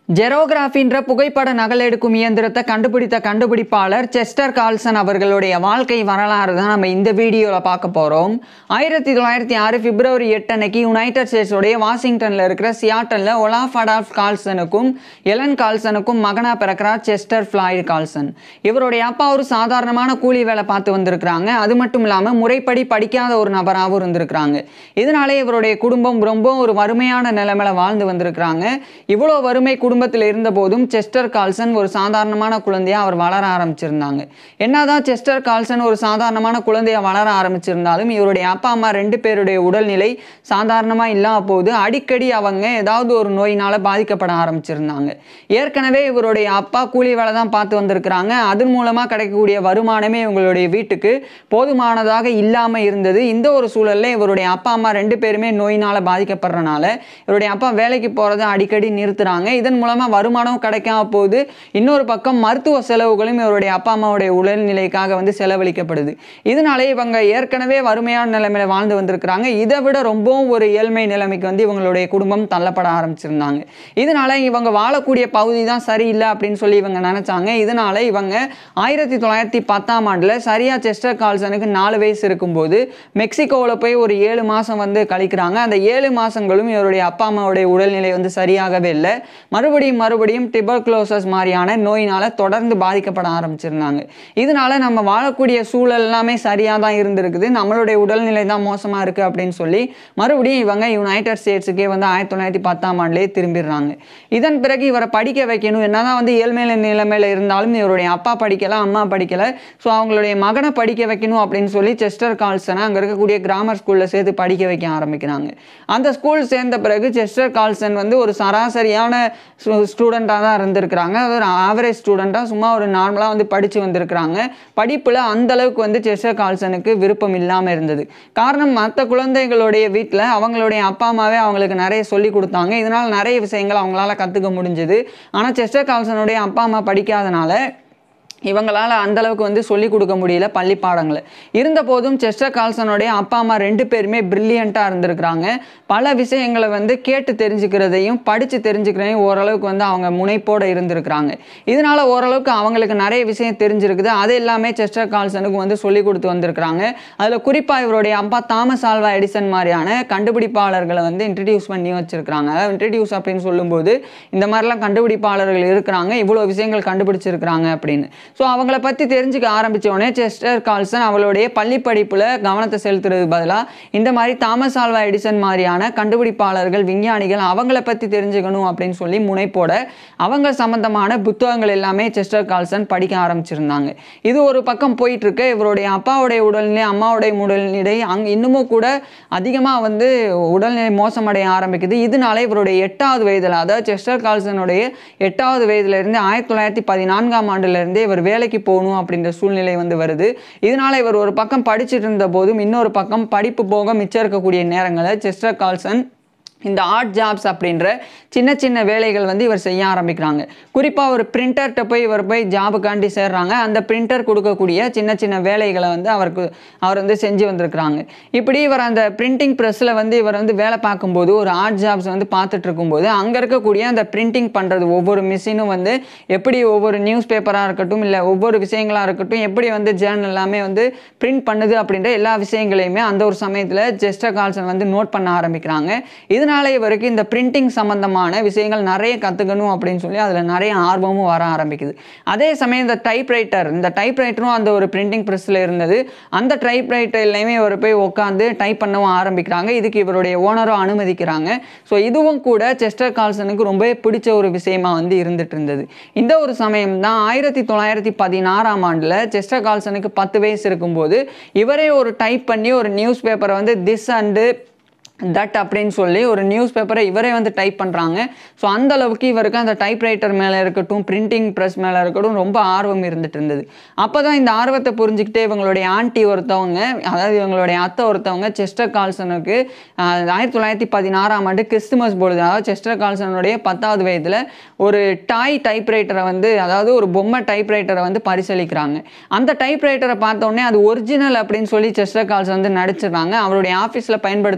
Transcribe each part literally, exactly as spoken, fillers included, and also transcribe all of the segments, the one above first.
ஜெரோகிராஃபின்ற புகைப்பட நகலெடுக்கும் இயந்திரத்தை கண்டுபிடித்த கண்டுபிடிப்பாளர் செஸ்டர் கார்ல்சன் அவர்களுடைய வாழ்க்கை வரலாறு தான் நம்ம இந்த வீடியோவில் பார்க்க போகிறோம். ஆயிரத்தி தொள்ளாயிரத்தி ஆறு பிப்ரவரி எட்டு அன்னைக்கு யுனைடெட் ஸ்டேட்ஸோடைய வாஷிங்டனில் இருக்கிற சியாட்டலில் ஒலாஃப் அடால்ஃப் கார்ல்சனுக்கும் எலன் கார்ல்சனுக்கும் மகனாக பிறக்கிறார் செஸ்டர் ஃப்ளாய்டு கார்ல்சன். இவருடைய அப்பா ஒரு சாதாரணமான கூலி வேலை பார்த்து வந்திருக்கிறாங்க. அது மட்டும் இல்லாமல் முறைப்படி படிக்காத ஒரு நபராகவும் இருந்திருக்கிறாங்க. இதனாலே இவருடைய குடும்பம் ரொம்ப ஒரு வறுமையான நிலைமையில வாழ்ந்து வந்திருக்கிறாங்க. இவ்வளோ வறுமை குடும்பத்தில் இருந்த போதும் செஸ்டர் கார்ல்சன் ஒரு சாதாரணமான குழந்தையா அவர் வளர ஆரம்பிச்சிருந்தாங்க. என்னதான் செஸ்டர் கார்ல்சன் ஒரு சாதாரணமான குழந்தையா வளர ஆரம்பிச்சிருந்தாலும் இவருடைய அப்பா அம்மா ரெண்டு பேருடைய உடல்நிலை சாதாரணமா இல்லாம போது அடிக்கடி அவங்க ஏதாவது ஒரு நோயினால பாதிக்கப்பட ஆரம்பிச்சிருந்தாங்க. ஏற்கனவே இவருடைய அப்பா கூலி வேலை தான் பார்த்து வந்திருக்கிறாங்க. அதன் மூலமா கிடைக்கக்கூடிய வருமானமே இவங்களுடைய வீட்டுக்கு போதுமானதாக இல்லாம இருந்தது. இந்த ஒரு சூழல்ல இவருடைய அப்பா அம்மா ரெண்டு பேருமே நோயினால பாதிக்கப்படுறனால இவருடைய அப்பா வேலைக்கு போறதை அடிக்கடி நிறுத்துறாங்க. இதன் மூலமா வருமானம் கிடைக்காம போகுது. இன்னொரு பக்கம் மருத்துவ செலவுகளும் இவருடைய அப்பா அம்மாவுடைய உடல்நிலைக்காக வந்து செலவழிக்கப்படுது. இதனாலே இவங்க ஏற்கனவே வறுமையான நிலைமையில வாழ்ந்து வந்திருக்கிறாங்க. இதை விட ரொம்பவும் ஒரு ஏழ்மை நிலைமைக்கு வந்து இவங்களுடைய குடும்பம் தள்ளப்பட ஆரம்பிச்சிருந்தாங்க. இதனால இவங்க வாழக்கூடிய பகுதி தான் சரியில்லை அப்படின்னு சொல்லி இவங்க நினைச்சாங்க. இதனால இவங்க ஆயிரத்தி தொள்ளாயிரத்தி பத்தாம் ஆண்டுல சரியா செஸ்டர் கார்ல்சனுக்கு நாலு வயசு இருக்கும்போது மெக்சிகோவில் போய் ஒரு ஏழு மாசம் வந்து கழிக்கிறாங்க. அந்த ஏழு மாசங்களும் இவருடைய அப்பா அம்மாவுடைய உடல்நிலை வந்து சரியாகவே இல்லை. மறுபடியும் மறுபடியும் டியூபர்குலோசிஸ் மாதிரியான நோயினால தொடர்ந்து பாதிக்கப்பட ஆரம்பிச்சிருந்தாங்க. இதனால நம்ம வாழக்கூடிய சூழல் எல்லாமே சரியா தான் இருந்திருக்குது, நம்மளுடைய உடல்நிலை தான் மோசமா இருக்கு அப்படின்னு சொல்லி மறுபடியும் இவங்க யுனைடெட் ஸ்டேட்ஸுக்கே வந்து ஆயிரத்தி தொள்ளாயிரத்தி பத்தாம் ஆண்டுலேயே திரும்பிடுறாங்க. இதன் பிறகு இவரை படிக்க வைக்கணும். என்னதான் வந்து ஏழ்மையில நிலைமையில இருந்தாலும் இவருடைய அப்பா படிக்கல, அம்மா படிக்கல. ஸோ அவங்களுடைய மகனை படிக்க வைக்கணும் அப்படின்னு சொல்லி செஸ்டர் கார்ல்சனை அங்கே இருக்கக்கூடிய கிராமர் ஸ்கூல்ல சேர்த்து படிக்க வைக்க ஆரம்பிக்கிறாங்க. அந்த ஸ்கூல் சேர்ந்த பிறகு செஸ்டர் கார்ல்சன் வந்து ஒரு சராசரியான ஸ்டூடெண்ட்டாக தான் இருந்திருக்கிறாங்க. அது ஒரு ஆவரேஜ் ஸ்டூடெண்ட்டாக சும்மா ஒரு நார்மலாக வந்து படித்து வந்திருக்கிறாங்க. படிப்பில் அந்த அளவுக்கு வந்து செஸ்டர் கார்ல்சனுக்கு விருப்பம் இல்லாமல் இருந்தது. காரணம், மற்ற குழந்தைகளுடைய வீட்டில் அவங்களுடைய அப்பா அம்மாவே அவங்களுக்கு நிறைய சொல்லி கொடுத்தாங்க. இதனால் நிறைய விஷயங்கள் அவங்களால கற்றுக்க முடிஞ்சது. ஆனால் செஸ்டர் கார்ல்சனுடைய அப்பா அம்மா படிக்காதனால இவங்களால் அந்தளவுக்கு வந்து சொல்லிக் கொடுக்க முடியல பள்ளி பாடங்களை. இருந்த போதும் செஸ்டர் கார்ல்சனுடைய அப்பா அம்மா ரெண்டு பேருமே பிரில்லியண்ட்டாக இருந்திருக்கிறாங்க. பல விஷயங்களை வந்து கேட்டு தெரிஞ்சுக்கிறதையும் படித்து தெரிஞ்சுக்கிறதையும் ஓரளவுக்கு வந்து அவங்க முனைப்போடு இருந்திருக்கிறாங்க. இதனால் ஓரளவுக்கு அவங்களுக்கு நிறைய விஷயம் தெரிஞ்சிருக்குது. அது எல்லாமே செஸ்டர் கார்ல்சனுக்கு வந்து சொல்லிக் கொடுத்து வந்திருக்கிறாங்க. அதில் குறிப்பாக இவருடைய அப்பா தாமஸ் ஆல்வா எடிசன் மாதிரியான கண்டுபிடிப்பாளர்களை வந்து இன்ட்ரடியூஸ் பண்ணி வச்சிருக்கிறாங்க. அதாவது இன்ட்ரடியூஸ் அப்படின்னு சொல்லும்போது இந்த மாதிரிலாம் கண்டுபிடிப்பாளர்கள் இருக்கிறாங்க, இவ்வளோ விஷயங்கள் கண்டுபிடிச்சிருக்கிறாங்க அப்படின்னு. ஸோ அவங்கள பற்றி தெரிஞ்சுக்க ஆரம்பித்த உடனே செஸ்டர் கார்ல்சன் அவளுடைய பள்ளி படிப்பில் கவனத்தை செலுத்துறது பதிலாக இந்த மாதிரி தாமஸ் ஆல்வா எடிசன் மாதிரியான கண்டுபிடிப்பாளர்கள், விஞ்ஞானிகள், அவங்கள பற்றி தெரிஞ்சுக்கணும் அப்படின்னு சொல்லி முனைப்போட அவங்க சம்பந்தமான புத்தகங்கள் எல்லாமே செஸ்டர் கார்ல்சன் படிக்க ஆரம்பிச்சிருந்தாங்க. இது ஒரு பக்கம் போயிட்டு இருக்கு. இவருடைய அப்பாவுடைய உடல்நிலை, அம்மாவுடைய உடல்நிலை அங்கே இன்னமும் கூட அதிகமாக வந்து உடல்நிலை மோசமடைய ஆரம்பிக்குது. இதனால இவருடைய எட்டாவது வயதில், அதாவது செஸ்டர் கார்ல்சனுடைய எட்டாவது வயதுல இருந்து ஆயிரத்தி தொள்ளாயிரத்தி பதினான்காம் ஆண்டுல இருந்தே இவர் வேலைக்கு போகணும் அப்படின்ற சூழ்நிலை வந்து வருது. இதனால இவர் ஒரு பக்கம் படிச்சுட்டு இருந்த போதும் இன்னொரு பக்கம் படிப்பு போக மிச்சம் இருக்கக்கூடிய நேரங்களில் செஸ்டர் கார்ல்சன் இந்த ஆர்ட் ஜாப்ஸ் அப்படின்ற சின்ன சின்ன வேலைகள் வந்து இவர் செய்ய ஆரம்பிக்கிறாங்க. குறிப்பாக ஒரு பிரிண்டர்கிட்ட போய் இவர் போய் ஜாபுக்காண்டி சேர்றாங்க. அந்த பிரிண்டர் கொடுக்கக்கூடிய சின்ன சின்ன வேலைகளை வந்து அவருக்கு அவர் வந்து செஞ்சு வந்திருக்கிறாங்க. இப்படி இவர் அந்த பிரிண்டிங் ப்ரெஸ்ஸில் வந்து இவர் வந்து வேலை பார்க்கும்போது ஒரு ஆர்ட் ஜாப்ஸ் வந்து பார்த்துட்டு இருக்கும்போது அங்கே இருக்கக்கூடிய அந்த பிரிண்டிங் பண்ணுறது ஒவ்வொரு மிஷினும் வந்து எப்படி ஒவ்வொரு நியூஸ் பேப்பராக இருக்கட்டும், இல்லை ஒவ்வொரு விஷயங்களாக இருக்கட்டும், எப்படி வந்து ஜேர்னல் எல்லாமே வந்து பிரிண்ட் பண்ணுது அப்படின்ற எல்லா விஷயங்களையுமே அந்த ஒரு சமயத்தில் செஸ்டர் கார்ல்சன் வந்து நோட் பண்ண ஆரம்பிக்கிறாங்க. இது இதனால இவருக்கு இந்த பிரிண்டிங் சம்பந்தமான விஷயங்கள் நிறைய கற்றுக்கணும் அப்படின்னு சொல்லி அதில் நிறைய ஆர்வமும் வர ஆரம்பிக்குது. அதே சமயம் இந்த டைப்ரைட்டர் இந்த டைப்ரைட்டரும் அந்த ஒரு பிரிண்டிங் ப்ரெஸ்ஸில் இருந்தது. அந்த டைப்ரைட்டர்லையுமே இவர் போய் உட்காந்து டைப் பண்ணவும் ஆரம்பிக்கிறாங்க. இதுக்கு இவருடைய ஓனரும் அனுமதிக்கிறாங்க. ஸோ இதுவும் கூட செஸ்டர் கார்ல்சனுக்கு ரொம்பவே பிடிச்ச ஒரு விஷயமா வந்து இருந்துட்டு இருந்தது. இந்த ஒரு சமயம் தான் ஆயிரத்தி தொள்ளாயிரத்தி பதினாறாம் ஆண்டில் செஸ்டர் கார்ல்சனுக்கு பத்து வயசு இருக்கும்போது இவரே ஒரு டைப் பண்ணி ஒரு நியூஸ் பேப்பரை வந்து திஸ் அண்டு தட் அப்படின்னு சொல்லி ஒரு நியூஸ் பேப்பரை இவரே வந்து டைப் பண்ணுறாங்க. ஸோ அந்த அளவுக்கு இவருக்கு அந்த டைப்ரைட்டர் மேலே இருக்கட்டும், பிரிண்டிங் ப்ரெஸ் மேலே இருக்கட்டும் ரொம்ப ஆர்வம் இருந்துட்டு இருந்தது. அப்போ தான் இந்த ஆர்வத்தை புரிஞ்சுக்கிட்டு இவங்களுடைய ஆண்டி ஒருத்தவங்க, அதாவது இவங்களுடைய அத்தை ஒருத்தவங்க செஸ்டர் கார்ல்சனுக்கு ஆயிரத்தி தொள்ளாயிரத்தி பதினாறாம் ஆண்டு கிறிஸ்துமஸ் பொழுது, அதாவது செஸ்டர் கார்ல்சனுடைய பத்தாவது வயதில் ஒரு டாய் டைப்ரைட்டரை வந்து, அதாவது ஒரு பொம்மை டைப்ரைட்டரை வந்து பரிசளிக்கிறாங்க. அந்த டைப்ரைட்டரை பார்த்தோன்னே அது ஒரிஜினல் அப்படின்னு சொல்லி செஸ்டர் கார்ல்சன் வந்து நடிச்சிருக்காங்க. அவருடைய ஆஃபீஸில் பயன்படுத்துகிற மாதிரியே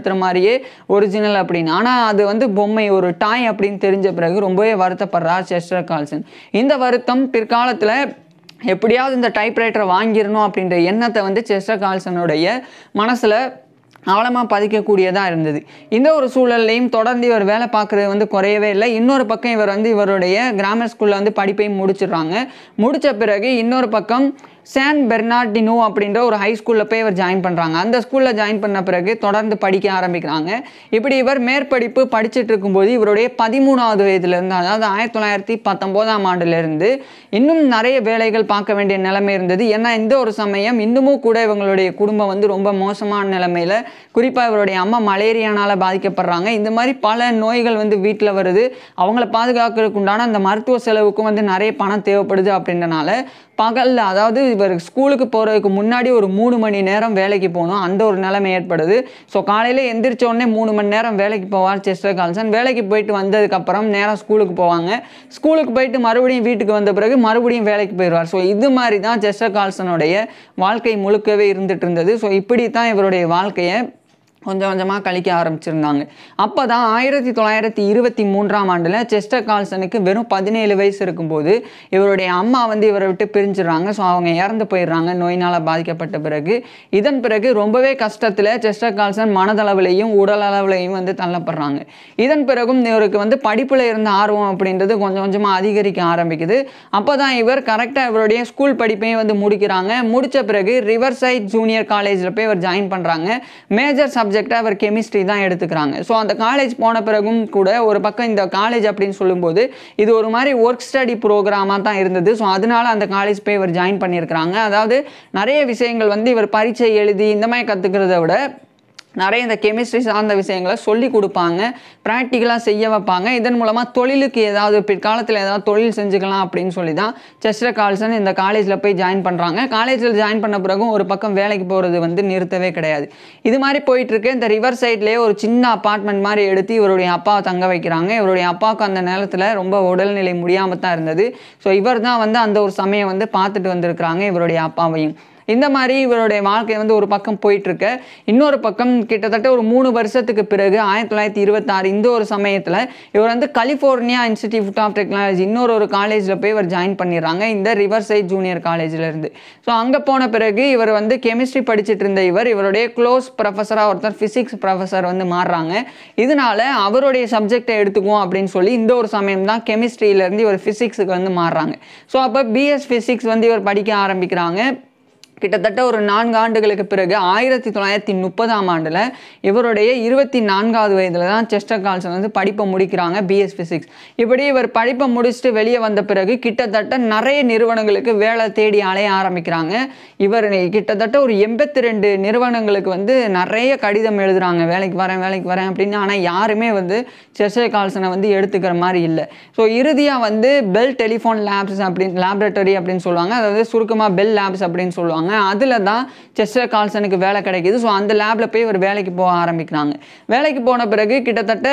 இல்லையே ஒரிஜினல் அப்படின்னு. ஆனால் அது வந்து பொம்மை, ஒரு டாய் அப்படின்னு தெரிஞ்ச பிறகு ரொம்பவே வருத்தப்படுறார் செஸ்டர் கால்சன். இந்த வருத்தம் பிற்காலத்தில் எப்படியாவது இந்த டைப்ரைட்டரை வாங்கிடணும் அப்படின்ற எண்ணத்தை வந்து செஸ்டர் கால்சனுடைய மனசில் ஆழமாக பதிக்கக்கூடியதாக இருந்தது. இந்த ஒரு சூழல்லையும் தொடர்ந்து இவர் வேலை பார்க்குறது வந்து குறையவே இல்லை. இன்னொரு பக்கம் இவர் வந்து இவருடைய கிராமர் ஸ்கூலில் வந்து படிப்பையும் முடிச்சிடுறாங்க. முடித்த பிறகு இன்னொரு பக்கம் சான் பெர்னார்டினோ அப்படின்ற ஒரு ஹை ஸ்கூலில் போய் இவர் ஜாயின் பண்ணுறாங்க. அந்த ஸ்கூலில் ஜாயின் பண்ண பிறகு தொடர்ந்து படிக்க ஆரம்பிக்கிறாங்க. இப்படி இவர் மேற்படிப்பு படிச்சுட்டு இருக்கும்போது இவருடைய பதிமூணாவது வயதுலேருந்து, அதாவது ஆயிரத்தி தொள்ளாயிரத்தி பத்தொம்போதாம் ஆண்டுலேருந்து இன்னும் நிறைய வேலைகள் பார்க்க வேண்டிய நிலைமை இருந்தது. ஏன்னா இந்த ஒரு சமயம் இன்னமும் கூட இவங்களுடைய குடும்பம் வந்து ரொம்ப மோசமான நிலைமையில், குறிப்பாக இவருடைய அம்மா மலேரியானால் பாதிக்கப்படுறாங்க. இந்த மாதிரி பல நோய்கள் வந்து வீட்டில் வருது. அவங்கள பாதுகாக்கிறதுக்கு உண்டான அந்த மருத்துவ செலவுக்கும் வந்து நிறைய பணம் தேவைப்படுது. அப்படின்றனால பகலில், அதாவது இவர் ஸ்கூலுக்கு போகிறதுக்கு முன்னாடி ஒரு மூணு மணி நேரம் வேலைக்கு போகணும், அந்த ஒரு நிலைமை ஏற்படுது. ஸோ காலையில் எந்திரிச்ச உடனே மூணு மணி நேரம் வேலைக்கு போவார் செஸ்டர் கால்சன். வேலைக்கு போயிட்டு வந்ததுக்கப்புறம் நேராக ஸ்கூலுக்கு போவாங்க. ஸ்கூலுக்கு போயிட்டு மறுபடியும் வீட்டுக்கு வந்த பிறகு மறுபடியும் வேலைக்கு போயிடுவார். ஸோ இது மாதிரி தான் செஸ்டர் கால்சனுடைய வாழ்க்கை முழுக்கவே இருந்துட்டு இருந்தது. ஸோ இப்படி தான் இவருடைய வாழ்க்கையை கொஞ்சம் கொஞ்சமாக கழிக்க ஆரம்பிச்சிருந்தாங்க. அப்போ தான் ஆயிரத்தி தொள்ளாயிரத்தி இருபத்தி மூன்றாம் ஆண்டில் செஸ்டர் கால்சனுக்கு வெறும் பதினேழு வயசு இருக்கும்போது இவருடைய அம்மா வந்து இவரை விட்டு பிரிஞ்சிடறாங்க. ஸோ அவங்க இறந்து போயிடுறாங்க நோயினால் பாதிக்கப்பட்ட பிறகு. இதன் பிறகு ரொம்பவே கஷ்டத்தில் செஸ்டர் கால்சன் மனதளவிலையும் உடல் அளவிலையும் வந்து தள்ளப்படுறாங்க. இதன் பிறகும் இவருக்கு வந்து படிப்பில் இருந்த ஆர்வம் அப்படின்றது கொஞ்சம் கொஞ்சமாக அதிகரிக்க ஆரம்பிக்குது. அப்போ தான் இவர் கரெக்டாக இவருடைய ஸ்கூல் படிப்பையும் வந்து முடிக்கிறாங்க. முடித்த பிறகு ரிவர்சைட் ஜூனியர் காலேஜில் போய் இவர் ஜாயின் பண்ணுறாங்க. மேஜர் சப்ஜெக்டாக அவர் கெமிஸ்ட்ரி தான் எடுத்துக்கிறாங்க. ஸோ அந்த காலேஜ் போன பிறகும் கூட ஒரு பக்கம் இந்த காலேஜ் அப்படின்னு சொல்லும்போது இது ஒரு மாதிரி ஒர்க் ஸ்டடி ப்ரோக்ராமாக தான் இருந்தது. ஸோ அதனால அந்த காலேஜ் போய் இவர் ஜாயின் பண்ணியிருக்கிறாங்க. அதாவது நிறைய விஷயங்கள் வந்து இவர் பரீட்சை எழுதி இந்த மாதிரி கற்றுக்கிறத விட நிறைய இந்த கெமிஸ்ட்ரி சார்ந்த விஷயங்களை சொல்லி கொடுப்பாங்க, ப்ராக்டிக்கலாக செய்ய வைப்பாங்க. இதன் மூலமாக தொழிலுக்கு ஏதாவது பிற்காலத்தில் ஏதாவது தொழில் செஞ்சுக்கலாம் அப்படின்னு சொல்லி தான் செஸ்டர் கால்சன் இந்த காலேஜில் போய் ஜாயின் பண்ணுறாங்க. காலேஜில் ஜாயின் பண்ண பிறகும் ஒரு பக்கம் வேலைக்கு போகிறது வந்து நிறுத்தவே கிடையாது. இது மாதிரி போயிட்டுருக்கு. இந்த ரிவர் சைட்லேயே ஒரு சின்ன அப்பார்ட்மெண்ட் மாதிரி எடுத்து இவருடைய அப்பாவை தங்க வைக்கிறாங்க. இவருடைய அப்பாவுக்கு அந்த நேரத்தில் ரொம்ப உடல்நிலை முடியாமல் தான் இருந்தது. ஸோ இவர் தான் வந்து அந்த ஒரு சமயம் வந்து பார்த்துட்டு வந்திருக்கிறாங்க இவருடைய அப்பாவையும். இந்த மாதிரி இவருடைய வாழ்க்கை வந்து ஒரு பக்கம் போயிட்டுருக்கு. இன்னொரு பக்கம் கிட்டத்தட்ட ஒரு மூணு வருஷத்துக்கு பிறகு ஆயிரத்தி தொள்ளாயிரத்தி இருபத்தாறு இந்த ஒரு சமயத்தில் இவர் வந்து கலிஃபோர்னியா இன்ஸ்டிடியூட் ஆஃப் டெக்னாலஜி இன்னொரு ஒரு காலேஜில் போய் இவர் ஜாயின் பண்ணிடுறாங்க, இந்த ரிவர்சைட் ஜூனியர் காலேஜிலேருந்து. ஸோ அங்கே போன பிறகு இவர் வந்து கெமிஸ்ட்ரி படிச்சுட்டு இருந்த இவர் இவருடைய க்ளோஸ் ப்ரொஃபஸராக ஒருத்தர் ஃபிசிக்ஸ் ப்ரொஃபஸர் வந்து மாறுறாங்க. இதனால அவருடைய சப்ஜெக்டை எடுத்துக்குவோம் அப்படின்னு சொல்லி இந்த ஒரு சமயம் தான் கெமிஸ்ட்ரியிலேருந்து இவர் ஃபிசிக்ஸுக்கு வந்து மாறுறாங்க. ஸோ அப்போ பிஎஸ் ஃபிசிக்ஸ் வந்து இவர் படிக்க ஆரம்பிக்கிறாங்க. கிட்டத்தட்ட ஒரு நான்கு ஆண்டுகளுக்கு பிறகு ஆயிரத்தி தொள்ளாயிரத்தி முப்பதாம் ஆண்டில் இவருடைய இருபத்தி நான்காவது வயதில் தான் செஸ்டர் கால்சன் வந்து படிப்பை முடிக்கிறாங்க பிஎஸ் ஃபிசிக்ஸ். இப்படி இவர் படிப்பை முடிச்சுட்டு வெளியே வந்த பிறகு கிட்டத்தட்ட நிறைய நிறுவனங்களுக்கு வேலை தேடி அலைய ஆரம்பிக்கிறாங்க. இவர் கிட்டத்தட்ட ஒரு எண்பத்தி ரெண்டு நிறுவனங்களுக்கு வந்து நிறைய கடிதம் எழுதுகிறாங்க, வேலைக்கு வரேன் வேலைக்கு வரேன் அப்படின்னு. ஆனால் யாருமே வந்து செஸ்டர் கால்சனை வந்து எடுத்துக்கிற மாதிரி இல்லை. ஸோ இறுதியாக வந்து பெல் டெலிஃபோன் லேப்ஸ் அப்படின்னு லேபரேட்டரி அப்படின்னு சொல்லுவாங்க, அதாவது சுருக்கமாக பெல் லேப்ஸ் அப்படின்னு சொல்லுவாங்க. அதில் தான் செஸ்டர் கால்சனுக்கு வேலை கிடைக்கிது. ஸோ அந்த லேபில் போய் இவர் வேலைக்கு போக ஆரம்பிக்கிறாங்க. வேலைக்கு போன பிறகு கிட்டத்தட்ட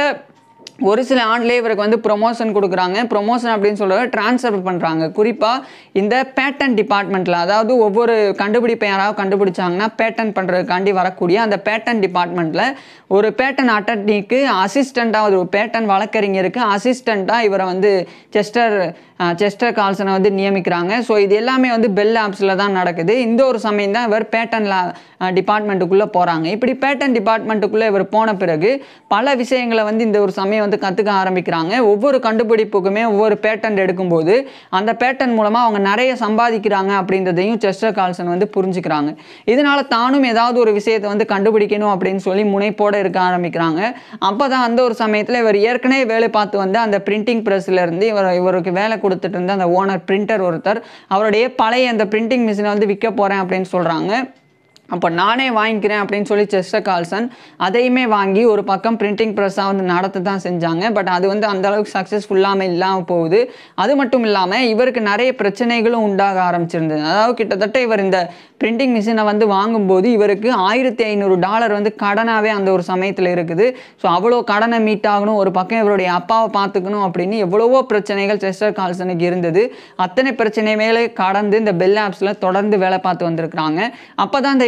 ஒரு சில ஆண்டுலேயே இவருக்கு வந்து ப்ரொமோஷன் கொடுக்குறாங்க. ப்ரொமோஷன் அப்படின்னு சொல்ல ட்ரான்ஸ்ஃபர் பண்ணுறாங்க. குறிப்பாக இந்த பேட்டன் டிபார்ட்மெண்ட்டில், அதாவது ஒவ்வொரு கண்டுபிடிப்பை யாராவது கண்டுபிடிச்சாங்கன்னா பேட்டன் பண்ணுறதுக்காண்டி வரக்கூடிய அந்த பேட்டன் டிபார்ட்மெண்ட்டில் ஒரு பேட்டன் அட்டர்னிக்கு அசிஸ்டண்ட்டாக, ஒரு பேட்டன் வழக்கறிஞருக்கு அசிஸ்டண்ட்டாக இவரை வந்து செஸ்டர் செஸ்டர் கால்சனை வந்து நியமிக்கிறாங்க. ஸோ இது எல்லாமே வந்து பெல் லேப்ஸில் தான் நடக்குது. இந்த ஒரு சமயம் தான் இவர் பேட்டன் லே டிபார்ட்மெண்ட்டுக்குள்ளே போகிறாங்க. இப்படி பேட்டன் டிபார்ட்மெண்ட்டுக்குள்ளே இவர் போன பிறகு பல விஷயங்களை வந்து இந்த ஒரு சமயம் வந்து கற்றுக்க ஆரம்பிக்கிறாங்க. ஒவ்வொரு கண்டுபிடிப்புக்குமே ஒவ்வொரு பேட்டன் எடுக்கும்போது அந்த பேட்டன் மூலமாக அவங்க நிறைய சம்பாதிக்கிறாங்க அப்படின்றதையும் செஸ்டர் கால்சன் வந்து புரிஞ்சுக்கிறாங்க. இதனால் தானும் ஏதாவது ஒரு விஷயத்தை வந்து கண்டுபிடிக்கணும் அப்படின்னு சொல்லி முனைப்போடு இருக்க ஆரம்பிக்கிறாங்க. அப்போ தான் அந்த ஒரு சமயத்தில் இவர் ஏற்கனவே வேலை பார்த்து வந்து அந்த பிரிண்டிங் ப்ரெஸ்லேருந்து இவர் இவருக்கு வேலை கொடுத்துட்டு இருந்த அந்த ஓனர் பிரிண்டர் ஒருத்தர் அவருடைய பழைய அந்த பிரிண்டிங் மிஷினை வந்து விற்க போகிறேன் அப்படின்னு சொல்கிறாங்க. அப்போ நானே வாங்கிக்கிறேன் அப்படின்னு சொல்லி செஸ்டர் கால்சன் அதையுமே வாங்கி ஒரு பக்கம் பிரிண்டிங் ப்ரெஸ்ஸாக வந்து நடத்த தான் செஞ்சாங்க. பட் அது வந்து அந்தளவுக்கு சக்ஸஸ்ஃபுல்லாமல் இல்லாமல் போகுது. அது மட்டும் இல்லாமல் இவருக்கு நிறைய பிரச்சனைகளும் உண்டாக ஆரம்பிச்சிருந்தது. அதாவது கிட்டத்தட்ட இவர் இந்த பிரிண்டிங் மிஷினை வந்து வாங்கும்போது இவருக்கு ஆயிரத்தி ஐநூறு டாலர் வந்து கடனாகவே அந்த ஒரு சமயத்தில் இருக்குது. ஸோ அவ்வளோ கடனை மீட் ஆகணும், ஒரு பக்கம் இவருடைய அப்பாவை பார்த்துக்கணும் அப்படின்னு எவ்வளவோ பிரச்சனைகள் செஸ்டர் கால்சனுக்கு இருந்தது. அத்தனை பிரச்சனை மேலே கடந்து இந்த பெல் லேப்ஸில் தொடர்ந்து வேலை பார்த்து வந்திருக்கிறாங்க. அப்போ தான் இந்த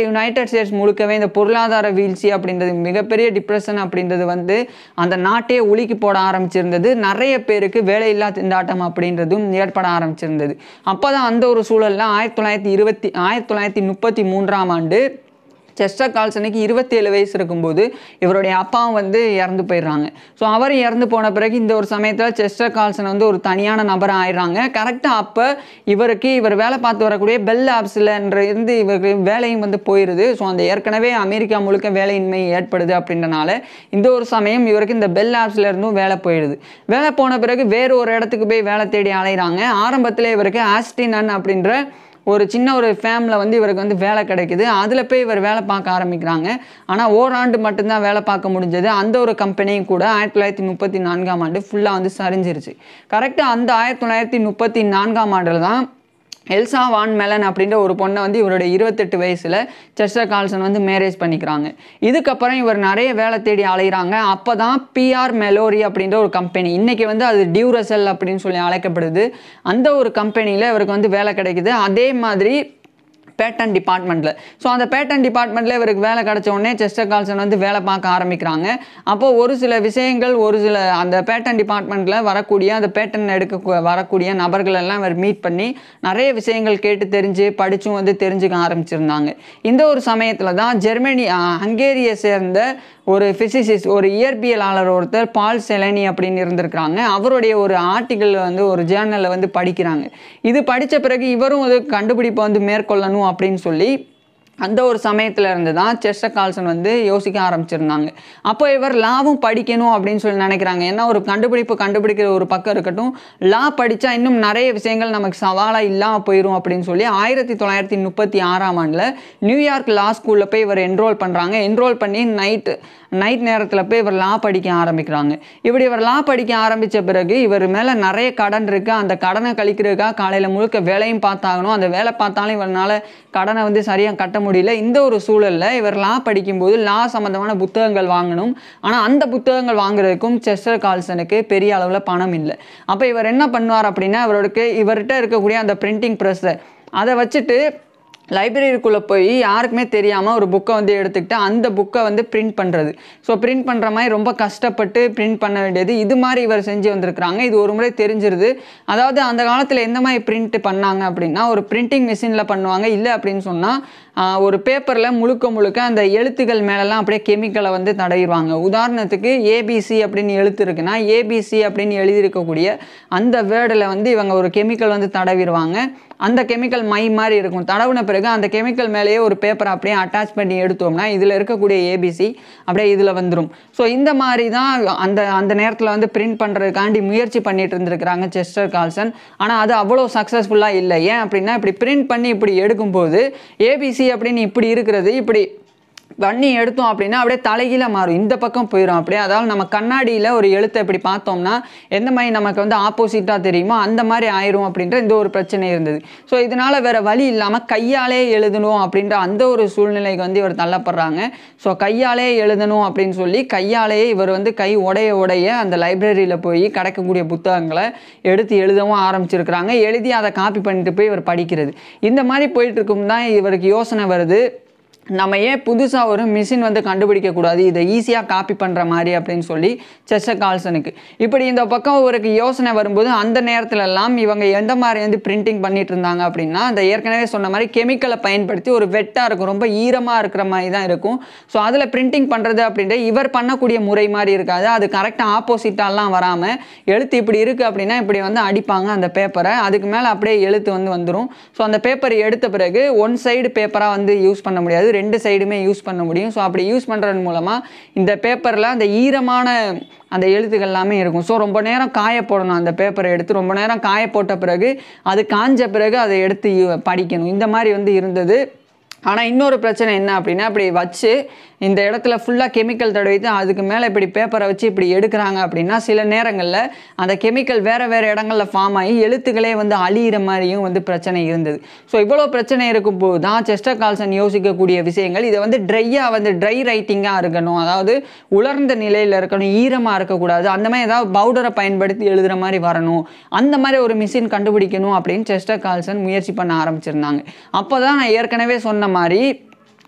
யுனைடெட் ஸ்டேட்ஸ் முழுக்கவே இந்த பொருளாதார வீழ்ச்சி அப்படின்றது மிகப்பெரிய டிப்ரெஷன் அப்படின்றது வந்து அந்த நாட்டையே உலுக்கி போட ஆரம்பிச்சிருந்தது. நிறைய பேருக்கு வேலையில்லா திண்டாட்டம் அப்படின்றதும் ஏற்பட ஆரம்பிச்சிருந்தது. அப்போ தான் அந்த ஒரு சூழலில் ஆயிரத்தி தொள்ளாயிரத்தி இருபத்தி ஆயிரத்தி தொள்ளாயிரத்தி முப்பத்தி மூன்றாம் ஆண்டு செஸ்டர் கால்சனுக்கு இருபத்தி ஏழு வயசு இருக்கும்போது இவருடைய அப்பாவும் வந்து இறந்து போயிடுறாங்க. ஸோ அவர் இறந்து போன பிறகு இந்த ஒரு சமயத்தில் செஸ்டர் கால்சன் வந்து ஒரு தனியான நபராக ஆயிடுறாங்க. கரெக்டாக அப்போ இவருக்கு இவர் வேலை பார்த்து வரக்கூடிய பெல் லேப்ஸில் இருந்து இவருக்கு வேலையும் வந்து போயிடுது. ஸோ அந்த ஏற்கனவே அமெரிக்கா முழுக்க வேலையின்மை ஏற்படுது அப்படின்றனால இந்த ஒரு சமயம் இவருக்கு இந்த பெல் லேப்ஸில் இருந்தும் வேலை போயிடுது. வேலை போன பிறகு வேறு ஒரு இடத்துக்கு போய் வேலை தேடி அலைகிறாங்க. ஆரம்பத்தில் இவருக்கு ஆஸ்டினன் அப்படின்ற ஒரு சின்ன ஒரு ஃபேமில் வந்து இவருக்கு வந்து வேலை கிடைக்குது. அதில் போய் இவர் வேலை பார்க்க ஆரம்பிக்கிறாங்க. ஆனால் ஓராண்டு மட்டும்தான் வேலை பார்க்க முடிஞ்சது. அந்த ஒரு கம்பெனியும் கூட ஆயிரத்தி தொள்ளாயிரத்தி முப்பத்தி நான்காம் ஆண்டு ஃபுல்லாக வந்து சரிஞ்சிருச்சு. கரெக்டாக அந்த ஆயிரத்தி தொள்ளாயிரத்தி முப்பத்தி நான்காம் ஆண்டில் தான் எல்சா வான் மெலன் அப்படின்ற ஒரு பொண்ணை வந்து இவருடைய இருபத்தெட்டு வயசில் செஸ்டர் கால்சன் வந்து மேரேஜ் பண்ணிக்கிறாங்க. இதுக்கப்புறம் இவர் நிறைய வேலை தேடி அலைகிறாங்க. அப்போ தான் பிஆர் மெலோரி அப்படின்ற ஒரு கம்பெனி, இன்றைக்கி வந்து அது டியூரசெல் அப்படின்னு சொல்லி அழைக்கப்படுது, அந்த ஒரு கம்பெனியில் இவருக்கு வந்து வேலை கிடைக்குது. அதே மாதிரி பேட்டன் டிபார்ட்மெண்ட்டில். ஸோ அந்த பேட்டன் டிபார்ட்மெண்ட்டில் இவருக்கு வேலை கிடச்ச உடனே செஸ்டர் கால்சன் வந்து வேலை பார்க்க ஆரம்பிக்கிறாங்க. அப்போது ஒரு சில விஷயங்கள் ஒரு சில அந்த பேட்டன் டிபார்ட்மெண்ட்டில் வரக்கூடிய அந்த பேட்டன் எடுக்க வரக்கூடிய நபர்கள் எல்லாம் இவர் மீட் பண்ணி நிறைய விஷயங்கள் கேட்டு தெரிஞ்சு படித்தும் வந்து தெரிஞ்சுக்க ஆரம்பிச்சிருந்தாங்க. இந்த ஒரு சமயத்தில் தான் ஜெர்மனி ஹங்கேரியை சேர்ந்த ஒரு ஃபிசிசிஸ்ட், ஒரு இயற்பியலாளர் ஒருத்தர் பால் செலனி அப்படின்னு இருந்திருக்கிறாங்க. அவருடைய ஒரு ஆர்டிக்கிள் வந்து ஒரு ஜேர்னலில் வந்து படிக்கிறாங்க. இது படித்த பிறகு இவரும் ஒரு கண்டுபிடிப்பை வந்து மேற்கொள்ளணும் அப்படின்னு சொல்லி அந்த ஒரு சமயத்தில் இருந்து தான் செஸ்டர் கால்சன் வந்து யோசிக்க ஆரம்பிச்சிருந்தாங்க. அப்போ இவர் லாவும் படிக்கணும் அப்படின்னு சொல்லி நினைக்கிறாங்க. ஏன்னா ஒரு கண்டுபிடிப்பு கண்டுபிடிக்கிற ஒரு பக்கம் இருக்கட்டும், லா படித்தா இன்னும் நிறைய விஷயங்கள் நமக்கு சவாலாக இல்லாமல் போயிடும் அப்படின்னு சொல்லி ஆயிரத்தி தொள்ளாயிரத்தி முப்பத்தி ஆறாம் ஆண்டில் நியூயார்க் லா ஸ்கூலில் போய் இவர் என்ரோல் பண்ணுறாங்க. என்ரோல் பண்ணி நைட்டு நைட் நேரத்தில் போய் இவர் லா படிக்க ஆரம்பிக்கிறாங்க. இப்படி இவர் லா படிக்க ஆரம்பித்த பிறகு இவர் மேலே நிறைய கடன் இருக்குது. அந்த கடனை கழிக்கிறதுக்காக காலையில் முழுக்க வேலையும் பார்த்தாகணும். அந்த வேலை பார்த்தாலும் இவரால் கடனை வந்து சரியாக கட்ட முடியல. இந்த ஒரு சூழலில் இவர் லா படிக்கும்போது லா சம்மந்தமான புத்தகங்கள் வாங்கணும். ஆனால் அந்த புத்தகங்கள் வாங்குறதுக்கும் செஸ்டர் கால்சனுக்கு பெரிய அளவில் பணம் இல்லை. அப்போ இவர் என்ன பண்ணுவார் அப்படின்னா, இவருக்கு இவர்கிட்ட இருக்கக்கூடிய அந்த பிரிண்டிங் ப்ரெஸ்ஸை அதை வச்சுட்டு லைப்ரரிக்குள்ளே போய் யாருக்குமே தெரியாமல் ஒரு புக்கை வந்து எடுத்துக்கிட்டு அந்த புக்கை வந்து பிரிண்ட் பண்ணுறது. ஸோ பிரிண்ட் பண்ணுற மாதிரி ரொம்ப கஷ்டப்பட்டு பிரிண்ட் பண்ண வேண்டியது இது மாதிரி இவர் செஞ்சு வந்திருக்கிறாங்க. இது ஒரு முறை தெரிஞ்சிருது. அதாவது அந்த காலத்தில் எந்த மாதிரி பிரிண்ட் பண்ணாங்க அப்படின்னா, ஒரு பிரிண்டிங் மிஷினில் பண்ணுவாங்க. இல்லை அப்படின்னு சொன்னால் ஒரு பேப்பரில் முழுக்க முழுக்க அந்த எழுத்துக்கள் மேலெல்லாம் அப்படியே கெமிக்கலை வந்து தடவிடுவாங்க. உதாரணத்துக்கு ஏபிசி அப்படின்னு எழுத்து இருக்குன்னா ஏபிசி அப்படின்னு எழுதியிருக்கக்கூடிய அந்த வேர்டில் வந்து இவங்க ஒரு கெமிக்கல் வந்து தடவிடுவாங்க. அந்த கெமிக்கல் மை மாதிரி இருக்கும். தடவுன பிறகு அந்த கெமிக்கல் மேலேயே ஒரு பேப்பரை அப்படியே அட்டாச் பண்ணி எடுத்தோம்னா இதில் இருக்கக்கூடிய ஏபிசி அப்படியே இதில் வந்துடும். ஸோ இந்த மாதிரி தான் அந்த அந்த நேரத்தில் வந்து பிரிண்ட் பண்ணுறதுக்காண்டி முயற்சி பண்ணிட்டு இருந்திருக்கிறாங்க செஸ்டர் கால்சன். ஆனால் அது அவ்வளோ சக்ஸஸ்ஃபுல்லாக இல்லை. ஏன் அப்படின்னா, இப்படி பிரிண்ட் பண்ணி இப்படி எடுக்கும்போது ஏபிசி அப்படின்னு இப்படி இருக்கிறது இப்படி பண்ணி எடுத்தோம் அப்படின்னா அப்படியே தலைகீழ மாறும், இந்த பக்கம் போயிடும் அப்படியே. அதாவது நம்ம கண்ணாடியில் ஒரு எழுத்தை இப்படி பார்த்தோம்னா எந்த மாதிரி நமக்கு வந்து ஆப்போசிட்டாக தெரியுமோ அந்த மாதிரி ஆயிரும் அப்படின்ற இந்த ஒரு பிரச்சனை இருந்தது. ஸோ இதனால் வேறு வழி இல்லாமல் கையாலே எழுதணும் அப்படின்ற அந்த ஒரு சூழ்நிலைக்கு வந்து இவர் தள்ளப்படுறாங்க. ஸோ கையாலே எழுதணும் அப்படின்னு சொல்லி கையாலேயே இவர் வந்து கை உடைய உடைய அந்த லைப்ரரியில் போய் கிடைக்கக்கூடிய புத்தகங்களை எடுத்து எழுதவும் ஆரம்பிச்சிருக்கிறாங்க. எழுதி அதை காப்பி பண்ணிட்டு போய் இவர் படிக்கிறது. இந்த மாதிரி போயிட்டு இருக்கும் தான் இவருக்கு யோசனை வருது, நம்ம ஏன் புதுசாக ஒரு மிஷின் வந்து கண்டுபிடிக்கக்கூடாது, இதை ஈஸியாக காப்பி பண்ணுற மாதிரி அப்படின்னு சொல்லி செஸ்டர் கால்சனுக்கு இப்படி இந்த பக்கம் இவருக்கு யோசனை வரும்போது அந்த நேரத்துலலாம் இவங்க எந்த மாதிரி வந்து பிரிண்டிங் பண்ணிட்டு இருந்தாங்க அப்படின்னா, அந்த ஏற்கனவே சொன்ன மாதிரி கெமிக்கலை பயன்படுத்தி ஒரு வெட்டாக இருக்கும், ரொம்ப ஈரமாக இருக்கிற மாதிரி தான் இருக்கும். ஸோ அதில் பிரிண்டிங் பண்ணுறது அப்படின்ற இவர் பண்ணக்கூடிய முறை மாதிரி இருக்காது. அது கரெக்டாக ஆப்போசிட்டாலாம் வராமல் எழுத்து இப்படி இருக்குது அப்படின்னா இப்படி வந்து அடிப்பாங்க அந்த பேப்பரை, அதுக்கு மேலே அப்படியே எழுத்து வந்து வந்துடும். ஸோ அந்த பேப்பர் எடுத்த பிறகு ஒன் சைடு பேப்பராக வந்து யூஸ் பண்ண முடியாது, ரெண்டு சைடுமே யூஸ் பண்ண முடியும். ஸோ அப்படி யூஸ் பண்ணுறது மூலமாக இந்த பேப்பரில் அந்த ஈரமான அந்த எழுத்துக்கள் எல்லாமே இருக்கும். ஸோ ரொம்ப நேரம் காய போடணும். அந்த பேப்பரை எடுத்து ரொம்ப நேரம் காய போட்ட பிறகு அது காஞ்ச பிறகு அதை எடுத்து படிக்கணும். இந்த மாதிரி வந்து இருந்தது. ஆனால் இன்னொரு பிரச்சனை என்ன அப்படின்னா, இப்படி வச்சு இந்த இடத்துல ஃபுல்லாக கெமிக்கல் தடவிட்டு அதுக்கு மேலே இப்படி பேப்பரை வச்சு இப்படி எடுக்கிறாங்க அப்படின்னா சில நேரங்களில் அந்த கெமிக்கல் வேறு வேறு இடங்களில் ஃபார்ம் ஆகி எழுத்துக்களே வந்து அழியிற மாதிரியும் வந்து பிரச்சனை இருந்தது. ஸோ இவ்வளோ பிரச்சனை இருக்கும்போது தான் செஸ்டர் கால்சன் யோசிக்கக்கூடிய விஷயங்கள், இதை வந்து ட்ரையாக வந்து ட்ரை ரைட்டிங்காக இருக்கணும், அதாவது உலர்ந்த நிலையில் இருக்கணும், ஈரமாக இருக்கக்கூடாது, அந்த மாதிரி ஏதாவது பவுடரை பயன்படுத்தி எழுதுகிற மாதிரி வரணும், அந்த மாதிரி ஒரு மிஷின் கண்டுபிடிக்கணும் அப்படின்னு செஸ்டர் கால்சன் முயற்சி பண்ண ஆரம்பிச்சிருந்தாங்க. அப்போ தான் நான் ஏற்கனவே சொன்ன மாதிரி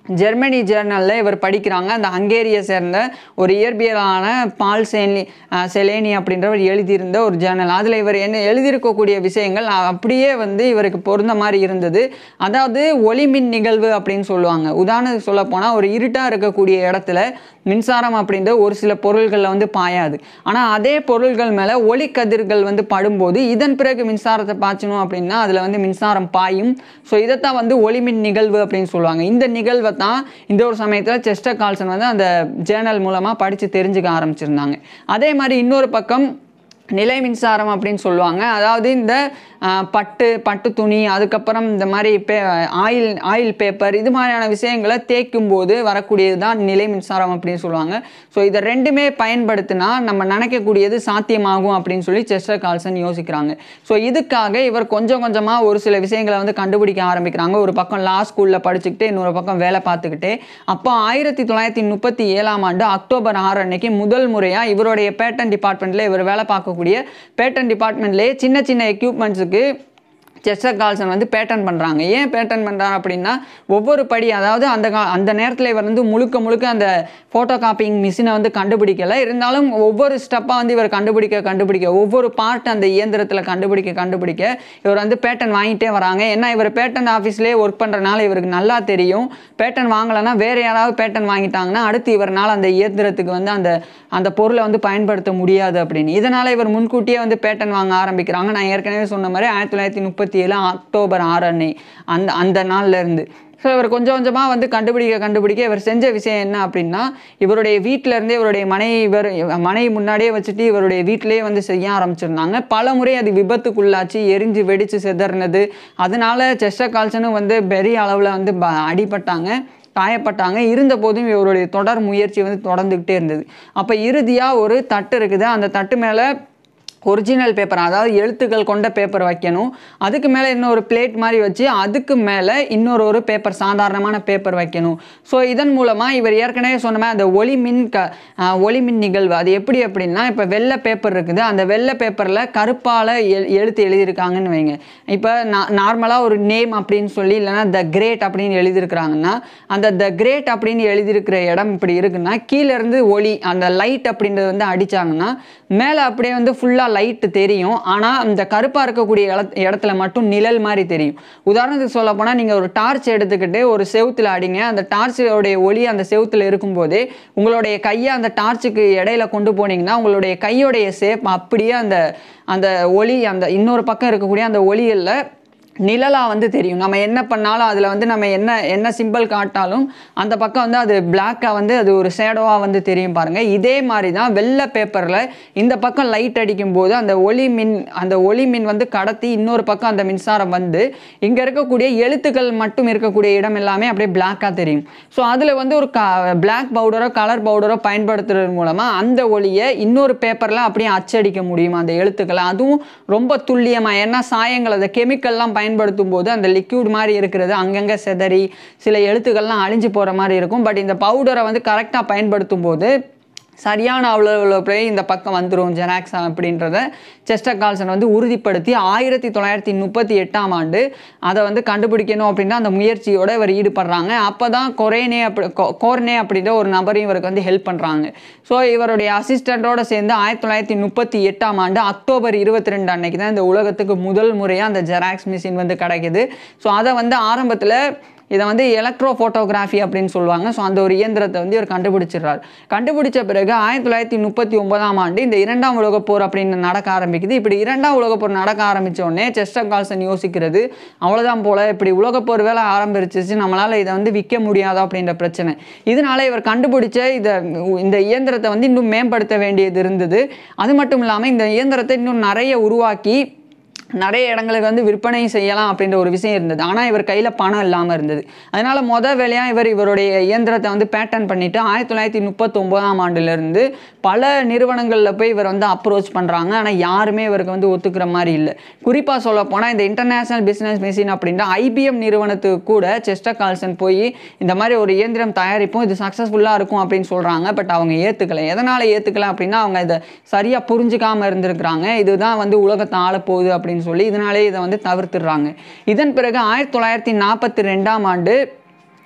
ஜெர்மனி ஜேர்னலில் இவர் படிக்கிறாங்க. அந்த ஹங்கேரியை சேர்ந்த ஒரு இயற்பியலான பால் சேனி செலேனி அப்படின்றவர் எழுதியிருந்த ஒரு ஜேர்னல். அதில் இவர் என்ன எழுதியிருக்கக்கூடிய விஷயங்கள் அப்படியே வந்து இவருக்கு பொருந்த மாதிரி இருந்தது. அதாவது ஒளிமின் நிகழ்வு அப்படின்னு சொல்லுவாங்க. உதாரணத்துக்கு சொல்ல போனால் ஒரு இருட்டாக இருக்கக்கூடிய இடத்துல மின்சாரம் அப்படின்ற ஒரு சில பொருள்களில் வந்து பாயாது. ஆனால் அதே பொருள்கள் மேலே ஒளி கதிர்கள் வந்து படும்போது இதன் பிறகு மின்சாரத்தை பாய்ச்சணும் அப்படின்னா அதில் வந்து மின்சாரம் பாயும். ஸோ இதைத்தான் வந்து ஒளிமின் நிகழ்வு அப்படின்னு சொல்லுவாங்க. இந்த நிகழ்வை தான் இந்த ஒரு சமயத்தில் செஸ்டர் கால்சன் வந்து அந்த ஜேர்னல் மூலமாக படித்து தெரிஞ்சுக்க ஆரம்பிச்சிருந்தாங்க. அதே மாதிரி இன்னொரு பக்கம் நிலை மின்சாரம் அப்படின்னு சொல்லுவாங்க. அதாவது இந்த பட்டு பட்டு துணி, அதுக்கப்புறம் இந்த மாதிரி பே ஆயில் ஆயில் பேப்பர், இது மாதிரியான விஷயங்களை தேய்க்கும் போது வரக்கூடியது தான் நிலை மின்சாரம் அப்படின்னு சொல்லுவாங்க. ஸோ இதை ரெண்டுமே பயன்படுத்தினா நம்ம நினைக்கக்கூடியது சாத்தியமாகும் அப்படின்னு சொல்லி செஸ்டர் கால்சன் யோசிக்கிறாங்க. ஸோ இதுக்காக இவர் கொஞ்சம் கொஞ்சமாக ஒரு சில விஷயங்களை வந்து கண்டுபிடிக்க ஆரம்பிக்கிறாங்க. ஒரு பக்கம் லா ஸ்கூலில் படிச்சுக்கிட்டு இன்னொரு பக்கம் வேலை பார்த்துக்கிட்டே. அப்போ ஆயிரத்தி தொள்ளாயிரத்தி முப்பத்தி ஏழாம் ஆண்டு அக்டோபர் ஆறு அன்னைக்கு முதல் முறையாக இவருடைய பேட்டன் டிபார்ட்மெண்ட்டில் இவர் வேலை பார்க்கக்கூடிய பேட்டன் டிபார்ட்மெண்ட்லேயே சின்ன சின்ன எக்யூப்மெண்ட்ஸுக்கு செஸ்டர் கால்சன் வந்து பேட்டன் பண்ணுறாங்க. ஏன் பேட்டன் பண்ணுறாங்க அப்படின்னா ஒவ்வொரு படி, அதாவது அந்த அந்த நேரத்தில் இவர் வந்து முழுக்க முழுக்க அந்த ஃபோட்டோ காப்பிங் மிஷினை வந்து கண்டுபிடிக்கலை. இருந்தாலும் ஒவ்வொரு ஸ்டெப்பாக வந்து இவர் கண்டுபிடிக்க கண்டுபிடிக்க ஒவ்வொரு பார்ட் அந்த இயந்திரத்தில் கண்டுபிடிக்க கண்டுபிடிக்க இவர் வந்து பேட்டன் வாங்கிட்டே வராங்க. ஏன்னா இவர் பேட்டன் ஆஃபீஸ்லேயே ஒர்க் பண்ணுறதுனால இவருக்கு நல்லா தெரியும், பேட்டன் வாங்கலைன்னா வேறு யாராவது பேட்டன் வாங்கிட்டாங்கன்னா அடுத்து இவரால் அந்த இயந்திரத்துக்கு வந்து அந்த அந்த பொருளை வந்து பயன்படுத்த முடியாது அப்படின்னு. இதனால் இவர் முன்கூட்டியே வந்து பேட்டன் வாங்க ஆரம்பிக்கிறாங்க. நான் ஏற்கனவே சொன்ன மாதிரி ஆயிரத்தி தொள்ளாயிரத்தி முப்பத்தி ஏழு அக்டோபர் ஆறு அன்னை அந்த அந்த நாள்ல இருந்து. ஸோ இவர் கொஞ்சம் கொஞ்சமாக வந்து கண்டுபிடிக்க கண்டுபிடிக்க இவர் செஞ்ச விஷயம் என்ன அப்படின்னா இவருடைய வீட்டிலேருந்தே இவருடைய மனைவி இவர் மனைவி முன்னாடியே வச்சுட்டு இவருடைய வீட்டிலேயே வந்து செய்ய ஆரம்பிச்சிருந்தாங்க. பல முறை அது விபத்துக்குள்ளாச்சு, எரிஞ்சு வெடித்து செதறினது. அதனால செஸ்டர் கால்சனும் வந்து பெரிய அளவில் வந்து அடிபட்டாங்க, காயப்பட்டாங்க. இருந்த போதும் இவருடைய தொடர் முயற்சி வந்து தொடர்ந்துக்கிட்டே இருந்தது. அப்போ இறுதியாக ஒரு தட்டு இருக்குது. அந்த தட்டு மேலே ஒரிஜினல் பேப்பர், அதாவது எழுத்துக்கள் கொண்ட பேப்பர் வைக்கணும். அதுக்கு மேலே இன்னொரு பிளேட் மாதிரி வச்சு அதுக்கு மேலே இன்னொரு ஒரு பேப்பர், சாதாரணமான பேப்பர் வைக்கணும். ஸோ இதன் மூலமாக இவர் ஏற்கனவே சொன்ன மாதிரி அந்த ஒளிமின் க ஒளிமின் நிகழ்வு அது எப்படி அப்படின்னா, இப்போ வெள்ளை பேப்பர் இருக்குது, அந்த வெள்ளை பேப்பரில் கருப்பால் எ எழுத்து எழுதியிருக்காங்கன்னு வைங்க. இப்போ நான் நார்மலாக ஒரு நேம் அப்படின்னு சொல்லி இல்லைனா த கிரேட் அப்படின்னு எழுதியிருக்கிறாங்கன்னா அந்த த கிரேட் அப்படின்னு எழுதியிருக்கிற இடம் இப்படி இருக்குன்னா கீழேருந்து ஒளி அந்த லைட் அப்படின்றது வந்து அடித்தாங்கன்னா மேலே அப்படியே வந்து ஃபுல்லாக லைட் தெரியும். ஆனால் அந்த கருப்பாக இருக்கக்கூடிய இடத்துல மட்டும் நிழல் மாதிரி தெரியும். உதாரணத்துக்கு சொல்ல போனால் நீங்கள் ஒரு டார்ச் எடுத்துக்கிட்டு ஒரு செவுத்தில் அடிங்க. அந்த டார்ச்சோடைய ஒளி அந்த செவுத்தில் இருக்கும்போதே உங்களுடைய கையை அந்த டார்ச்சுக்கு இடையில கொண்டு போனீங்கன்னா உங்களுடைய கையோடைய ஷேப் அப்படியே அந்த அந்த ஒளி அந்த இன்னொரு பக்கம் இருக்கக்கூடிய அந்த ஒளியில் நிழலாக வந்து தெரியும். நம்ம என்ன பண்ணாலும் அதில் வந்து நம்ம என்ன என்ன சிம்பிள் காட்டாலும் அந்த பக்கம் வந்து அது பிளாக்காக வந்து அது ஒரு ஷேடோவாக வந்து தெரியும் பாருங்கள். இதே மாதிரி தான் வெள்ளை பேப்பரில் இந்த பக்கம் லைட் அடிக்கும் போது அந்த ஒளி மின் அந்த ஒளி மின் வந்து கடத்தி இன்னொரு பக்கம் அந்த மின்சாரம் வந்து இங்கே இருக்கக்கூடிய எழுத்துக்கள் மட்டும் இருக்கக்கூடிய இடம் எல்லாமே அப்படியே பிளாக்காக தெரியும். ஸோ அதில் வந்து ஒரு க பிளாக் பவுடரோ கலர் பவுடரோ பயன்படுத்துறது மூலமாக அந்த ஒளியை இன்னொரு பேப்பரில் அப்படியே அச்சடிக்க முடியும் அந்த எழுத்துக்களை. அதுவும் ரொம்ப துல்லியமாக, ஏன்னா சாயங்கள் அந்த கெமிக்கல்லாம் பயன்படுத்தும் போது அந்த லிக்யூட் மாதிரி இருக்கிறது அங்கங்கே செதறி சில எழுத்துக்கள்லாம் அழிஞ்சு போகிற மாதிரி இருக்கும். பட் இந்த பவுடரை வந்து கரெக்டாக பயன்படுத்தும் போது சரியான அவ்வளோ போய் இந்த பக்கம் வந்துடும் ஜெராக்ஸ் அப்படின்றத செஸ்டர் கால்சன் வந்து உறுதிப்படுத்தி ஆயிரத்தி தொள்ளாயிரத்தி முப்பத்தி எட்டாம் ஆண்டு அதை வந்து கண்டுபிடிக்கணும் அப்படின்னா அந்த முயற்சியோடு இவர் ஈடுபடுறாங்க. அப்போ தான் கொரேனே அப்படி கோர்னே அப்படின்ற ஒரு நபரையும் இவருக்கு வந்து ஹெல்ப் பண்ணுறாங்க. ஸோ இவருடைய அசிஸ்டண்ட்டோடு சேர்ந்து ஆயிரத்தி தொள்ளாயிரத்தி முப்பத்தி எட்டாம் ஆண்டு அக்டோபர் இருபத்தி ரெண்டு அன்னைக்கு தான் இந்த உலகத்துக்கு முதல் முறையாக அந்த ஜெராக்ஸ் மிஷின் வந்து கிடைக்குது. ஸோ அதை வந்து ஆரம்பத்தில் இதை வந்து எலக்ட்ரோஃபோட்டோகிராஃபி அப்படின்னு சொல்லுவாங்க. ஸோ அந்த ஒரு இயந்திரத்தை வந்து இவர் கண்டுபிடிச்சிடுறார். கண்டுபிடிச்ச பிறகு ஆயிரத்தி தொள்ளாயிரத்தி முப்பத்தி ஒன்பதாம் ஆண்டு இந்த இரண்டாம் உலகப்போர் அப்படின்னு நடக்க ஆரம்பிக்குது. இப்படி இரண்டாம் உலகப்போர் நடக்க ஆரம்பித்த உடனே செஸ்டர் கால்சன் யோசிக்கிறது, அவ்வளோதான் போல் இப்படி உலகப்போர் வேலை ஆரம்பிச்சிச்சு, நம்மளால் இதை வந்து விற்க முடியாதா அப்படின்ற பிரச்சனை. இதனால இவர் கண்டுபிடிச்ச இதை இந்த இயந்திரத்தை வந்து இன்னும் மேம்படுத்த வேண்டியது இருந்தது. அது மட்டும் இல்லாமல் இந்த இயந்திரத்தை இன்னும் நிறைய உருவாக்கி நிறைய இடங்களுக்கு வந்து விற்பனை செய்யலாம் அப்படின்ற ஒரு விஷயம் இருந்தது. ஆனால் இவர் கையில் பணம் இல்லாமல் இருந்தது. அதனால் மொதல் வேலையாக இவர் இவருடைய இயந்திரத்தை வந்து பேட்டன் பண்ணிவிட்டு ஆயிரத்தி தொள்ளாயிரத்தி முப்பத்தி ஒன்பதாம் ஆண்டுலேருந்து பல நிறுவனங்களில் போய் இவர் வந்து அப்ரோச் பண்ணுறாங்க. ஆனால் யாருமே இவருக்கு வந்து ஒத்துக்கிற மாதிரி இல்லை. குறிப்பாக சொல்ல போனால் இந்த இன்டர்நேஷ்னல் பிஸ்னஸ் மிஷின் அப்படின்ற ஐபிஎம் நிறுவனத்துக்கு கூட செஸ்டர் கால்சன் போய் இந்த மாதிரி ஒரு இயந்திரம் தயாரிப்போம், இது சக்ஸஸ்ஃபுல்லாக இருக்கும் அப்படின்னு சொல்கிறாங்க. பட் அவங்க ஏற்றுக்கலை. எதனால் ஏற்றுக்கலை அப்படின்னா அவங்க இதை சரியாக புரிஞ்சுக்காமல் இருந்திருக்கிறாங்க. இதுதான் வந்து உலகத்தை ஆளப்போகுது அப்படின்னு சொல்லி இதனாலே இதை வந்து தவிர்த்துடுறாங்க. இதன் பிறகு ஆயிரத்தி தொள்ளாயிரத்தி நாற்பத்தி ரெண்டாம் ஆண்டு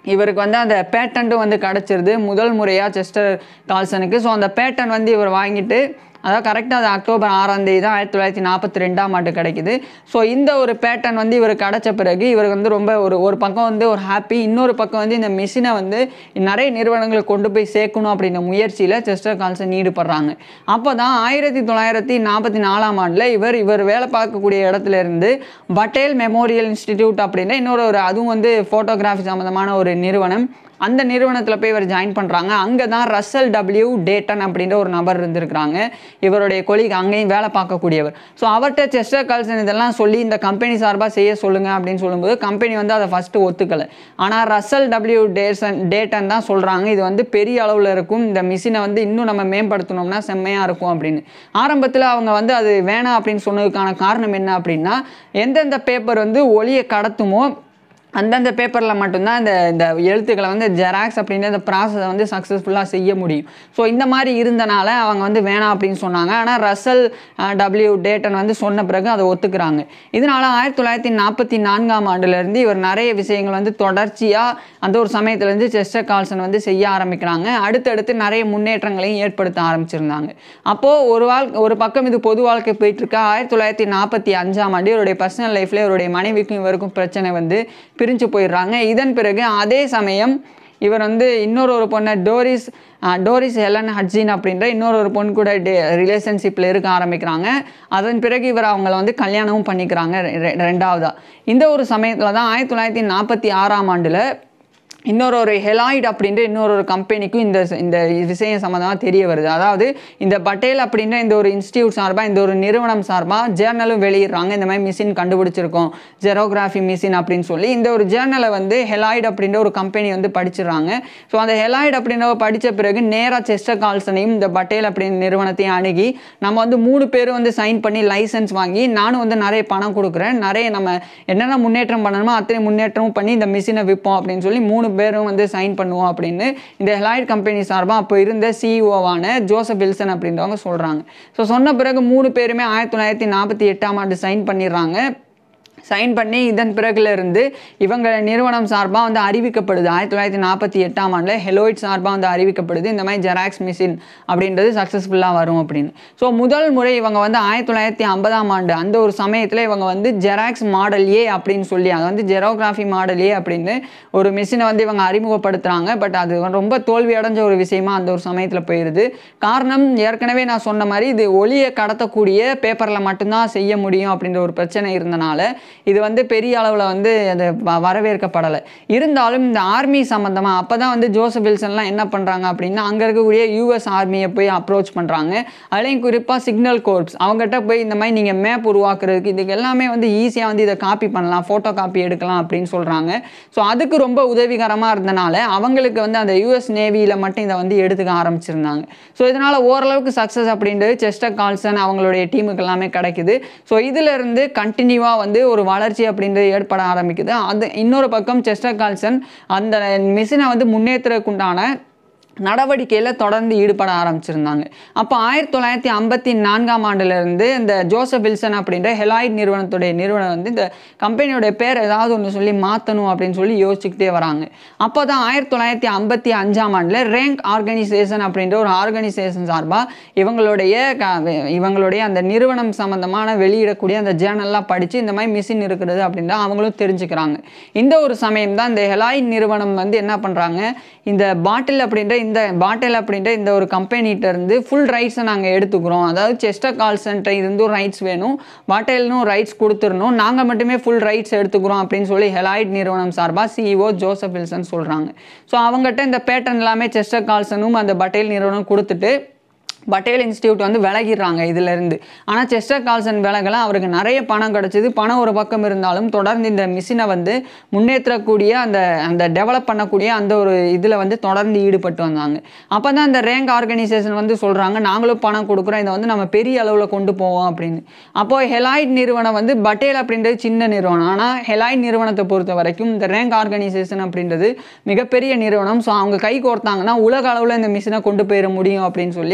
இவருக்கு வந்து அந்த பேட்டன்ட்டும் வந்து கிடச்சிருது முதல் முறையாக செஸ்டர் கால்சனுக்கு. ஸோ அந்த பேட்டன் வந்து இவர் வாங்கிட்டு அதாவது கரெக்டாக அது அக்டோபர் ஆறாம் தேதி தான் ஆயிரத்தி தொள்ளாயிரத்தி நாற்பத்தி ரெண்டாம் ஆண்டு கிடைக்குது. ஸோ இந்த ஒரு பேட்டன் வந்து இவர் கிடச்ச பிறகு இவருக்கு வந்து ரொம்ப ஒரு ஒரு பக்கம் வந்து ஒரு ஹாப்பி, இன்னொரு பக்கம் வந்து இந்த மிஷினை வந்து நிறைய நிறுவனங்களுக்கு கொண்டு போய் சேர்க்கணும் அப்படின்ற முயற்சியில் செஸ்டர் கால்சன் ஈடுபடுறாங்க. அப்போ தான் ஆயிரத்தி தொள்ளாயிரத்தி நாற்பத்தி நாலாம் ஆண்டில் இவர் இவர் வேலை பார்க்கக்கூடிய இடத்துல இருந்து பட்டேல் மெமோரியல் இன்ஸ்டிடியூட் அப்படின்ற இன்னொரு ஒரு அதுவும் வந்து ஃபோட்டோகிராஃபி சம்மந்தமான ஒரு நிறுவனம், அந்த நிறுவனத்தில் போய் இவர் ஜாயின் பண்ணுறாங்க. அங்கே தான் ரசல் டபிள்யூ டேட்டன் அப்படின்ற ஒரு நபர் இருந்திருக்கிறாங்க, இவருடைய கொலீக், அங்கேயும் வேலை பார்க்கக்கூடியவர். ஸோ அவர்கிட்ட செஸ்டர் கால்சன் இதெல்லாம் சொல்லி இந்த கம்பெனி சார்பாக செய்ய சொல்லுங்கள் அப்படின்னு சொல்லும்போது கம்பெனி வந்து அதை ஃபஸ்ட்டு ஒத்துக்கலை. ஆனால் ரசல் டபிள்யூ டேசன் டேட்டன் தான் சொல்கிறாங்க இது வந்து பெரிய அளவில் இருக்கும், இந்த மிஷினை வந்து இன்னும் நம்ம மேம்படுத்தணும்னா செம்மையாக இருக்கும் அப்படின்னு. ஆரம்பத்தில் அவங்க வந்து அது வேணாம் அப்படின்னு சொன்னதுக்கான காரணம் என்ன அப்படின்னா, எந்தெந்த பேப்பர் வந்து ஒளியை கடத்துமோ அந்தந்த பேப்பரில் மட்டும்தான் இந்த இந்த எழுத்துக்களை வந்து ஜெராக்ஸ் அப்படின்ற இந்த ப்ராசஸை வந்து சக்ஸஸ்ஃபுல்லாக செய்ய முடியும். ஸோ இந்த மாதிரி இருந்தனால அவங்க வந்து வேணாம் அப்படின்னு சொன்னாங்க. ஆனால் ரசல் டபிள்யூ டேட்டன் வந்து சொன்ன பிறகு அதை ஒத்துக்கிறாங்க. இதனால் ஆயிரத்தி தொள்ளாயிரத்தி நாற்பத்தி நான்காம் ஆண்டுலேருந்து இவர் நிறைய விஷயங்கள் வந்து தொடர்ச்சியாக அந்த ஒரு சமயத்துலேருந்து செஸ்டர் கால்சன் வந்து செய்ய ஆரம்பிக்கிறாங்க. அடுத்தடுத்து நிறைய முன்னேற்றங்களையும் ஏற்படுத்த ஆரம்பிச்சிருந்தாங்க. அப்போது ஒரு வாழ் ஒரு பக்கம் இது பொது வாழ்க்கை போயிட்டுருக்கா. ஆயிரத்தி தொள்ளாயிரத்தி நாற்பத்தி அஞ்சாம் ஆண்டு இவருடைய பர்சனல் லைஃப்பில் இவருடைய மனைவிக்கும் இவருக்கும் பிரச்சனை வந்து பிரிஞ்சு போயிடுறாங்க. இதன் பிறகு அதே சமயம் இவர் வந்து இன்னொரு ஒரு பொண்ணை டோரிஸ் டோரிஸ் ஹெலன் ஹட்ஜின் அப்படின்ற இன்னொரு ஒரு பொண்ணு கூட டே ரிலேஷன்ஷிப்பில் இருக்க ஆரம்பிக்கிறாங்க. அதன் பிறகு இவர் அவங்கள வந்து கல்யாணமும் பண்ணிக்கிறாங்க ரெண்டாவதா. இந்த ஒரு சமயத்தில் தான் ஆயிரத்தி தொள்ளாயிரத்தி நாற்பத்தி ஆறாம் ஆண்டில் இன்னொரு ஒரு ஹெலாய்ட் அப்படின்ற இன்னொரு ஒரு கம்பெனிக்கும் இந்த இந்த விஷயம் சம்மந்தமாக தெரிய வருது. அதாவது இந்த பட்டேல் அப்படின்ற இந்த ஒரு இன்ஸ்டியூட் சார்பாக இந்த ஒரு நிறுவனம் சார்பாக ஜேர்னலும் வெளியிடுறாங்க, இந்த மாதிரி மிஷின் கண்டுபிடிச்சிருக்கோம் ஜெரோகிராஃபி மிஷின் அப்படின்னு சொல்லி. இந்த ஒரு ஜேர்னலை வந்து ஹெலாய்ட் அப்படின்ற ஒரு கம்பெனி வந்து படிச்சிடுறாங்க. ஸோ அந்த ஹெலாய்ட் அப்படின்ற படித்த பிறகு நேராக செஸ்டர் கால்சனையும் இந்த பட்டேல் அப்படின்ற நிறுவனத்தையும் அணுகி நம்ம வந்து மூணு பேரும் வந்து சைன் பண்ணி லைசன்ஸ் வாங்கி நானும் வந்து நிறைய பணம் கொடுக்குறேன், நிறைய நம்ம என்னென்ன முன்னேற்றம் பண்ணணுமோ அத்தனை முன்னேற்றமும் பண்ணி இந்த மிஷினை விற்போம் அப்படின்னு சொல்லி மூணு பேரும் வந்து சைன் பண்ணுவோம் அப்படின்னு இந்த ஹெலாய்ட் கம்பெனி சார்பாக அப்போ இருந்த சிஇஓவான ஜோசப் வில்சன் அப்படின்றவங்க சொல்கிறாங்க. ஸோ சொன்ன பிறகு மூணு பேருமே ஆயிரத்தி தொள்ளாயிரத்தி நாற்பத்தி எட்டாம் ஆண்டு சைன் பண்ணிடுறாங்க. சைன் பண்ணி இதன் பிறகுல இருந்து இவங்க நிறுவனம் சார்பாக வந்து அறிவிக்கப்படுது. ஆயிரத்தி தொள்ளாயிரத்தி நாற்பத்தி எட்டாம் ஆண்டில் ஹெலோய்ட் சார்பாக வந்து அறிவிக்கப்படுது இந்த மாதிரி ஜெராக்ஸ் மிஷின் அப்படின்றது சக்ஸஸ்ஃபுல்லாக வரும் அப்படின்னு. ஸோ முதல் முறை இவங்க வந்து ஆயிரத்தி தொள்ளாயிரத்தி ஐம்பதாம் ஆண்டு அந்த ஒரு சமயத்தில் இவங்க வந்து ஜெராக்ஸ் மாடல் ஏ அப்படின்னு சொல்லி அது வந்து ஜெரோகிராஃபி மாடல் ஏ அப்படின்னு ஒரு மிஷினை வந்து இவங்க அறிமுகப்படுத்துகிறாங்க. பட் அது ரொம்ப தோல்வி அடைஞ்ச ஒரு விஷயமா அந்த ஒரு சமயத்தில் போயிடுது. காரணம் ஏற்கனவே நான் சொன்ன மாதிரி இது ஒளியை கடத்தக்கூடிய பேப்பரில் மட்டும்தான் செய்ய முடியும் அப்படின்ற ஒரு பிரச்சனை இருந்தனால இது வந்து பெரிய அளவில் வந்து அது வரவேற்கப்படலை. இருந்தாலும் இந்த ஆர்மி சம்மந்தமாக அப்போ தான் வந்து ஜோசப் வில்சன்லாம் என்ன பண்ணுறாங்க அப்படின்னா அங்கே இருக்கக்கூடிய யூஎஸ் ஆர்மியை போய் அப்ரோச் பண்ணுறாங்க. அதுலேயும் குறிப்பாக சிக்னல் கோர்ப்ஸ் அவங்ககிட்ட போய் இந்த மாதிரி நீங்கள் மேப் உருவாக்குறதுக்கு இதுக்கு எல்லாமே வந்து ஈஸியாக வந்து இதை காப்பி பண்ணலாம், ஃபோட்டோ காப்பி எடுக்கலாம் அப்படின்னு சொல்கிறாங்க. ஸோ அதுக்கு ரொம்ப உதவிகரமாக இருந்தனால அவங்களுக்கு வந்து அந்த யூஎஸ் நேவியில் மட்டும் இதை வந்து எடுத்துக்க ஆரம்பிச்சிருந்தாங்க. ஸோ இதனால் ஓரளவுக்கு சக்ஸஸ் அப்படின்றது செஸ்டர் கால்சன் அவங்களுடைய டீமுக்கு எல்லாமே கிடைக்குது. ஸோ இதிலிருந்து கண்டினியூவாக வந்து ஒரு வளர்ச்சி அப்படின்றது ஏற்பட ஆரம்பிக்குது. அது இன்னொரு பக்கம் செஸ்டர் கால்சன் அந்த மிஷினை வந்து முன்னேற்றக்குண்டான நடவடிக்கையில் தொடர்ந்து ஈடுபட ஆரம்பிச்சிருந்தாங்க. அப்போ ஆயிரத்தி தொள்ளாயிரத்தி ஐம்பத்தி நான்காம் ஆண்டுலேருந்து இந்த ஜோசப் வில்சன் அப்படின்ற ஹெலாய்ட் நிறுவனத்துடைய நிறுவனம் வந்து இந்த கம்பெனியோடைய பேர் ஏதாவது ஒன்று சொல்லி மாற்றணும் அப்படின்னு சொல்லி யோசிச்சுக்கிட்டே வராங்க. அப்போ தான் ஆயிரத்தி தொள்ளாயிரத்தி ஐம்பத்தி அஞ்சாம் ஆண்டில் ரேங்க் ஆர்கனைசேஷன் அப்படின்ற ஒரு ஆர்கனைசேஷன் சார்பாக இவங்களுடைய இவங்களுடைய அந்த நிறுவனம் சம்மந்தமான வெளியிடக்கூடிய அந்த ஜேர்னல்லாம் படித்து இந்த மாதிரி மிஷின் இருக்கிறது அப்படின்ற அவங்களும் தெரிஞ்சுக்கிறாங்க. இந்த ஒரு சமயம் தான் இந்த ஹெலாய்ட் நிறுவனம் வந்து என்ன பண்ணுறாங்க, இந்த பாட்டில் அப்படின்ற இந்த பாட்டில் அப்படின்ற இந்த ஒரு கம்பெனிகிட்ட இருந்து ஃபுல் ரைட்ஸை நாங்கள் எடுத்துக்கிறோம். அதாவது செஸ்டர் கால்சன்ட்ட இருந்தும் ரைட்ஸ் வேணும், பாட்டில்னும் ரைட்ஸ் கொடுத்துடணும், நாங்கள் மட்டுமே ஃபுல் ரைட்ஸ் எடுத்துக்கிறோம் அப்படின்னு சொல்லி ஹெலாய்ட் நிறுவனம் சார்பாக சிஇஓ ஜோசப் வில்சன் சொல்கிறாங்க. ஸோ அவங்ககிட்ட இந்த பேட்டன் எல்லாமே செஸ்டர் கால்சனும் அந்த பட்டேல் நிறுவனம் கொடுத்துட்டு பட்டேல் இன்ஸ்டியூட் வந்து விலகிடுறாங்க இதிலேருந்து. ஆனால் செஸ்டர் கால்சன் விலகலாம், அவருக்கு நிறைய பணம் கிடச்சிது. பணம் ஒரு பக்கம் இருந்தாலும் தொடர்ந்து இந்த மிஷினை வந்து முன்னேற்றக்கூடிய அந்த அந்த டெவலப் பண்ணக்கூடிய அந்த ஒரு இதில் வந்து தொடர்ந்து ஈடுபட்டு வந்தாங்க. அப்போ தான் இந்த ரேங்க் ஆர்கனைசேஷன் வந்து சொல்கிறாங்க நாங்களும் பணம் கொடுக்குறோம், இதை வந்து நம்ம பெரிய அளவில் கொண்டு போவோம் அப்படின்னு. அப்போது ஹெலாய்ட் நிறுவனம் வந்து பட்டேல் அப்படின்றது சின்ன நிறுவனம், ஆனால் ஹெலாய்ட் நிறுவனத்தை பொறுத்த வரைக்கும் இந்த ரேங்க் ஆர்கனைசேஷன் அப்படின்றது மிகப்பெரிய நிறுவனம். ஸோ அவங்க கை கோர்த்தாங்கன்னா உலக அளவில் இந்த மிஷினை கொண்டு போயிட முடியும் அப்படின்னு சொல்லி அவங்க கூட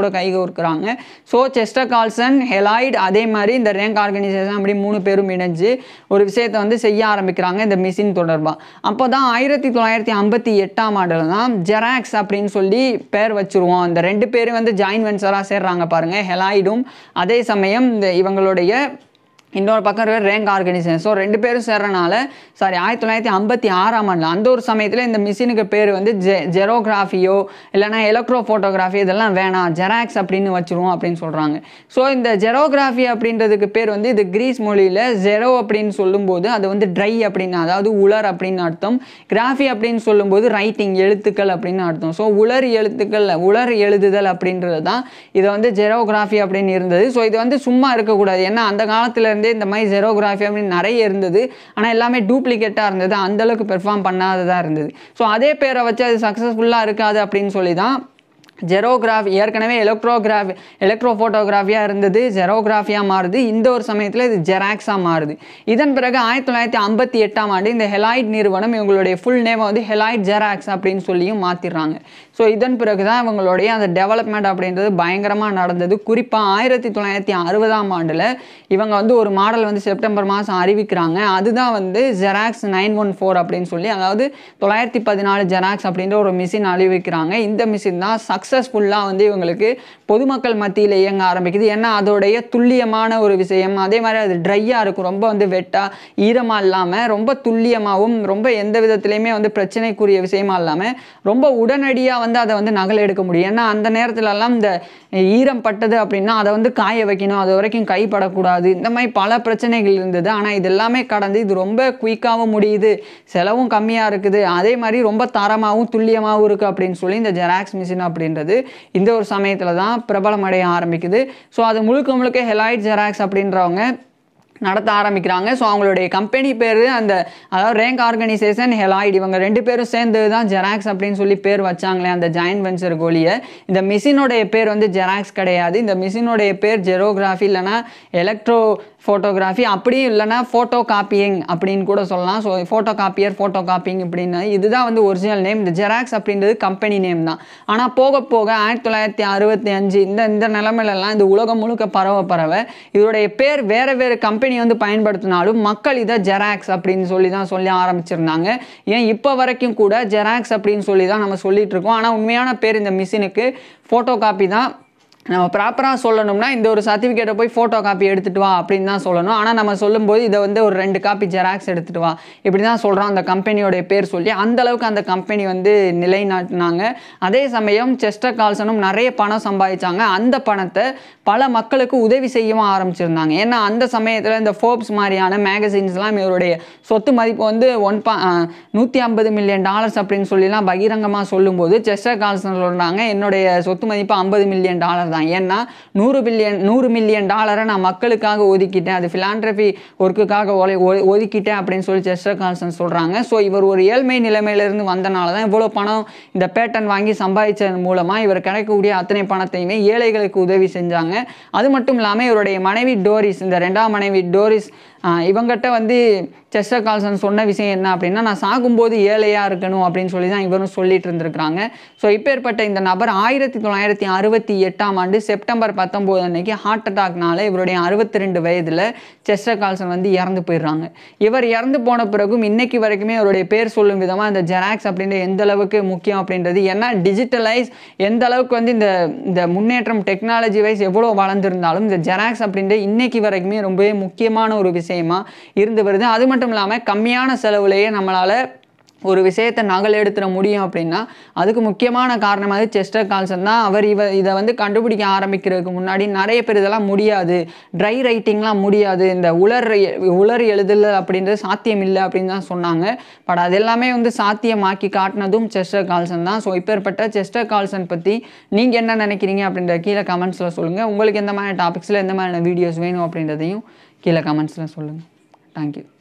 கூட கை கோர்க்குறாங்க. ஸோ செஸ்டர் கால்சன், ஹெலாய்ட், அதே மாதிரி இந்த ரேங்க் ஆர்கனைசேஷன் அப்படி மூணு பேரும் இணைஞ்சு ஒரு விஷயத்தை வந்து செய்ய ஆரம்பிக்கிறாங்க இந்த மிஷின் தொடர்பாக. அப்போ தான் ஆயிரத்தி தொள்ளாயிரத்தி ஐம்பத்தி எட்டாம் ஆண்டில் தான் ஜெராக்ஸ் அப்படின்னு சொல்லி பேர் வச்சுருவோம். இந்த ரெண்டு பேரும் வந்து ஜாயின் வென்ச்சராக சேர்றாங்க பாருங்கள், ஹெலாய்டும் அதே சமயம் இந்த இவங்களுடைய இன்னொரு பக்கம் இருக்கிற ரேங்க் ஆர்கனைசேஷன். ஸோ ரெண்டு பேரும் சேர்றனால சாரி ஆயிரத்தி தொள்ளாயிரத்தி ஐம்பத்தி ஆறாம் ஆண்டில் அந்த ஒரு சமயத்தில் இந்த மிஷினுக்கு பேர் வந்து ஜெ ஜெரோகிராஃபியோ இல்லைனா எலக்ட்ரோ ஃபோட்டோகிராஃபி இதெல்லாம் வேணாம், ஜெராக்ஸ் அப்படின்னு வச்சுருவோம் அப்படின்னு சொல்கிறாங்க. ஸோ இந்த ஜெரோகிராஃபி அப்படின்றதுக்கு பேர் வந்து இது கிரீஸ் மொழியில் ஜெரோ அப்படின்னு சொல்லும்போது அது வந்து ட்ரை அப்படின்னு, அதாவது உலர் அப்படின்னு அர்த்தம். கிராஃபி அப்படின்னு சொல்லும்போது ரைட்டிங், எழுத்துக்கள் அப்படின்னு அர்த்தம். ஸோ உலர் எழுத்துக்கள், உலர் எழுதுதல் அப்படின்றது தான் இதை வந்து ஜெரோகிராஃபி அப்படின்னு இருந்தது. ஸோ இது வந்து சும்மா இருக்கக்கூடாது, ஏன்னா அந்த காலத்தில் இந்த மாதிரி ஜெரோகிராஃபி அப்படின்னு நிறைய இருந்தது, ஆனால் எல்லாமே டூப்ளிகேட்டாக இருந்தது, அந்தளவுக்கு பெர்ஃபார்ம் பண்ணாததாக இருந்தது. ஸோ அதே பேரை வச்சு அது சக்ஸஸ்ஃபுல்லாக இருக்காது அப்படின்னு சொல்லி தான் ஜெரோகிராஃபி ஏற்கனவே எலக்ட்ரோகிராஃபி எலக்ட்ரோ ஃபோட்டோகிராஃபியாக இருந்தது, ஜெரோகிராஃபியாக மாறுது. இந்த ஒரு சமயத்தில் இது ஜெராக்ஸாக மாறுது. இதன் பிறகு ஆயிரத்தி தொள்ளாயிரத்தி ஐம்பத்தி எட்டாம் ஆண்டு இந்த ஹெலாய்ட் நிறுவனம் இவங்களுடைய ஃபுல் நேமை வந்து ஹெலாய்ட் ஜெராக்ஸ் அப்படின்னு சொல்லியும் மாற்றிடுறாங்க. ஸோ இதன் பிறகு தான் இவங்களுடைய அந்த டெவலப்மெண்ட் அப்படின்றது பயங்கரமாக நடந்தது. குறிப்பாக ஆயிரத்தி தொள்ளாயிரத்தி அறுபதாம் ஆண்டில் இவங்க வந்து ஒரு மாடல் வந்து செப்டம்பர் மாதம் அறிவிக்கிறாங்க. அதுதான் வந்து ஜெராக்ஸ் நைன் ஒன் ஃபோர் அப்படின்னு சொல்லி, அதாவது தொள்ளாயிரத்தி பதினாலு ஜெராக்ஸ் அப்படின்ற ஒரு மிஷின் அறிவிக்கிறாங்க. இந்த மிஷின் தான் சக்ஸஸ்ஃபுல்லாக வந்து இவங்களுக்கு பொதுமக்கள் மத்தியில் இயங்க ஆரம்பிக்குது. ஏன்னா அதோடைய துல்லியமான ஒரு விஷயம், அதே மாதிரி அது ட்ரையாக இருக்கும், ரொம்ப வந்து வெட்டாக ஈரமாக இல்லாமல் ரொம்ப துல்லியமாகவும் ரொம்ப எந்த விதத்துலையுமே வந்து பிரச்சனைக்குரிய விஷயமா இல்லாமல் ரொம்ப உடனடியாக வந்து அதை வந்து நகல் எடுக்க முடியும். ஏன்னா அந்த நேரத்துலலாம் இந்த ஈரம் பட்டது அப்படின்னா அதை வந்து காய வைக்கணும், அது வரைக்கும் கைப்படக்கூடாது, இந்த மாதிரி பல பிரச்சனைகள் இருந்தது. ஆனால் இது எல்லாமே கடந்து இது ரொம்ப குயிக்காகவும் முடியுது, செலவும் கம்மியாக இருக்குது, அதே மாதிரி ரொம்ப தரமாகவும் துல்லியமாகவும் இருக்குது அப்படின்னு சொல்லி இந்த ஜெராக்ஸ் மிஷின் அப்படின்றது இந்த ஒரு சமயத்தில் தான் பிரபலமடைய ஆரம்பிக்குது. ஸோ அது முழுக்க முழுக்க ஹெலாய்ட் ஜெராக்ஸ் அப்படின்றவங்க நடத்த ஆரம்பிக்கிறாங்க. ஸோ அவங்களுடைய கம்பெனி பேர் அந்த அதாவது ரேங்க் ஆர்கனைசேஷன், ஹெலாய்ட், இவங்க ரெண்டு பேரும் சேர்ந்து தான் ஜெராக்ஸ் அப்படின்னு சொல்லி பேர் வச்சாங்களே அந்த ஜாயின் வென்ச்சர் கோலிய. இந்த மிஷினோடைய பேர் வந்து ஜெராக்ஸ் கிடையாது, இந்த மிஷினோடைய பேர் ஜெரோகிராஃபி இல்லைனா எலக்ட்ரோ ஃபோட்டோகிராஃபி, அப்படியும் இல்லைனா ஃபோட்டோ காப்பியிங் அப்படின்னு கூட சொல்லலாம். So photo copier, photo copying அப்படின்னு இதுதான் வந்து ஒரிஜினல் நேம். இந்த ஜெராக்ஸ் அப்படின்றது கம்பெனி நேம் தான். ஆனால் போக போக ஆயிரத்தி தொள்ளாயிரத்தி அறுபத்தி அஞ்சு இந்த இந்த நிலைமையிலலாம் இந்த உலகம் முழுக்க பரவ பரவ இதோடைய பேர் வேறு வேறு கம்பெனி வந்து பயன்படுத்தினாலும் மக்கள் இதை ஜெராக்ஸ் அப்படின்னு சொல்லி தான் சொல்லி ஆரம்பிச்சிருந்தாங்க. ஏன் இப்போ வரைக்கும் கூட ஜெராக்ஸ் அப்படின்னு சொல்லி தான் நம்ம சொல்லிட்டு இருக்கோம். ஆனால் உண்மையான பேர் இந்த மிஷினுக்கு ஃபோட்டோ காப்பி தான். நம்ம ப்ராப்பராக சொல்லணும்னா இந்த ஒரு சர்டிஃபிகேட்டை போய் ஃபோட்டோ காப்பி எடுத்துகிட்டு வா அப்படின்னு தான் சொல்லணும். ஆனால் நம்ம சொல்லும்போது இதை வந்து ஒரு ரெண்டு காப்பி ஜெராக்ஸ் எடுத்துகிட்டு வா இப்படி தான் சொல்கிறோம் அந்த கம்பெனியோடைய பேர் சொல்லி. அந்தளவுக்கு அந்த கம்பெனி வந்து நிலைநாட்டினாங்க. அதே சமயம் செஸ்டர் கால்சனும் நிறைய பணம் சம்பாதிச்சாங்க. அந்த பணத்தை பல மக்களுக்கு உதவி செய்யவும் ஆரம்பிச்சிருந்தாங்க. ஏன்னா அந்த சமயத்தில் இந்த ஃபோர்ப்ஸ் மாதிரியான மேகசின்ஸ்லாம் இவருடைய சொத்து மதிப்பு வந்து ஒன் பா நூற்றி ஐம்பது மில்லியன் டாலர்ஸ் அப்படின்னு சொல்லிலாம் பகிரங்கமாக சொல்லும்போது செஸ்டர் கால்சன் சொல்கிறாங்க என்னுடைய சொத்து மதிப்பு ஐம்பது மில்லியன் டாலர் தான். ஏன்னா நூறு பில்லியன் நூறு மில்லியன் டாலரை நான் மக்களுக்காக ஒதுக்கிட்டேன், அது ஃபிலாண்ட்ரபி ஒர்க்குக்காக ஒதுக்கிட்டேன் அப்படின்னு சொல்லி செஸ்டர் கால்சன் சொல்கிறாங்க. ஸோ இவர் ஒரு ஏழ்மை நிலைமையிலிருந்து வந்தனால தான் இவ்வளோ பணம் இந்த பேட்டன் வாங்கி சம்பாதிச்சதன் மூலமாக இவர் கிடைக்கக்கூடிய அத்தனை பணத்தையுமே ஏழைகளுக்கு உதவி செஞ்சாங்க. அது மட்டும் இல்லாமல் இவருடைய மனைவி டோரிஸ், இந்த ரெண்டாம் மனைவி டோரிஸ், இவங்ககிட்ட வந்து செஸ்டர் கால்சன் சொன்ன விஷயம் என்ன அப்படின்னா நான் சாகும்போது ஏழையாக இருக்கணும் அப்படின்னு சொல்லி தான் இவரும் சொல்லிட்டு இருந்திருக்கிறாங்க. ஸோ இப்பேற்பட்ட இந்த நபர் ஆயிரத்தி தொள்ளாயிரத்தி அறுபத்தி எட்டாம் ஆண்டு செப்டம்பர் பத்தொம்போது அன்னைக்கு ஹார்ட் அட்டாக்னால இவருடைய அறுபத்தி ரெண்டு வயதில் செஸ்டர் கால்சன் வந்து இறந்து போயிடுறாங்க. இவர் இறந்து போன பிறகும் இன்னைக்கு வரைக்குமே அவருடைய பேர் சொல்லும் விதமாக இந்த ஜெராக்ஸ் அப்படின்ற எந்த அளவுக்கு முக்கியம் அப்படின்றது, ஏன்னா டிஜிட்டலைஸ் எந்த அளவுக்கு வந்து இந்த இந்த முன்னேற்றம் டெக்னாலஜி வைஸ் எவ்வளோ வளர்ந்துருந்தாலும் இந்த ஜெராக்ஸ் அப்படின்ற இன்னைக்கு வரைக்குமே ரொம்பவே முக்கியமான ஒரு விஷயமா இருந்து வருது. அது மட்டும் இல்லாமல் கம்மியான செலவுலேயே நம்மளால் ஒரு விஷயத்தை நகல் எடுத்துட முடியும் அப்படின்னா அதுக்கு முக்கியமான காரணமாக செஸ்டர் கால்சன் தான். அவர் இவ இதை வந்து கண்டுபிடிக்க ஆரம்பிக்கிறதுக்கு முன்னாடி நிறைய பேர் இதெல்லாம் முடியாது, ட்ரை ரைட்டிங்லாம் முடியாது, இந்த உலர் உலர் எழுதல் அப்படின்றது சாத்தியம் இல்லை அப்படின்னு தான் சொன்னாங்க. பட் அது எல்லாமே வந்து சாத்தியமாக்கி காட்டினதும் செஸ்டர் கால்சன் தான். ஸோ இப்பேற்பட்ட செஸ்டர் கால்சன் பற்றி நீங்கள் என்ன நினைக்கிறீங்க அப்படின்ற கீழே கமெண்ட்ஸில் சொல்லுங்கள். உங்களுக்கு எந்த மாதிரி டாபிக்ஸில் எந்த மாதிரியான வீடியோஸ் வேணும் அப்படின்றதையும் கீழே கமெண்ட்ஸில் சொல்லுங்கள். தேங்க்யூ.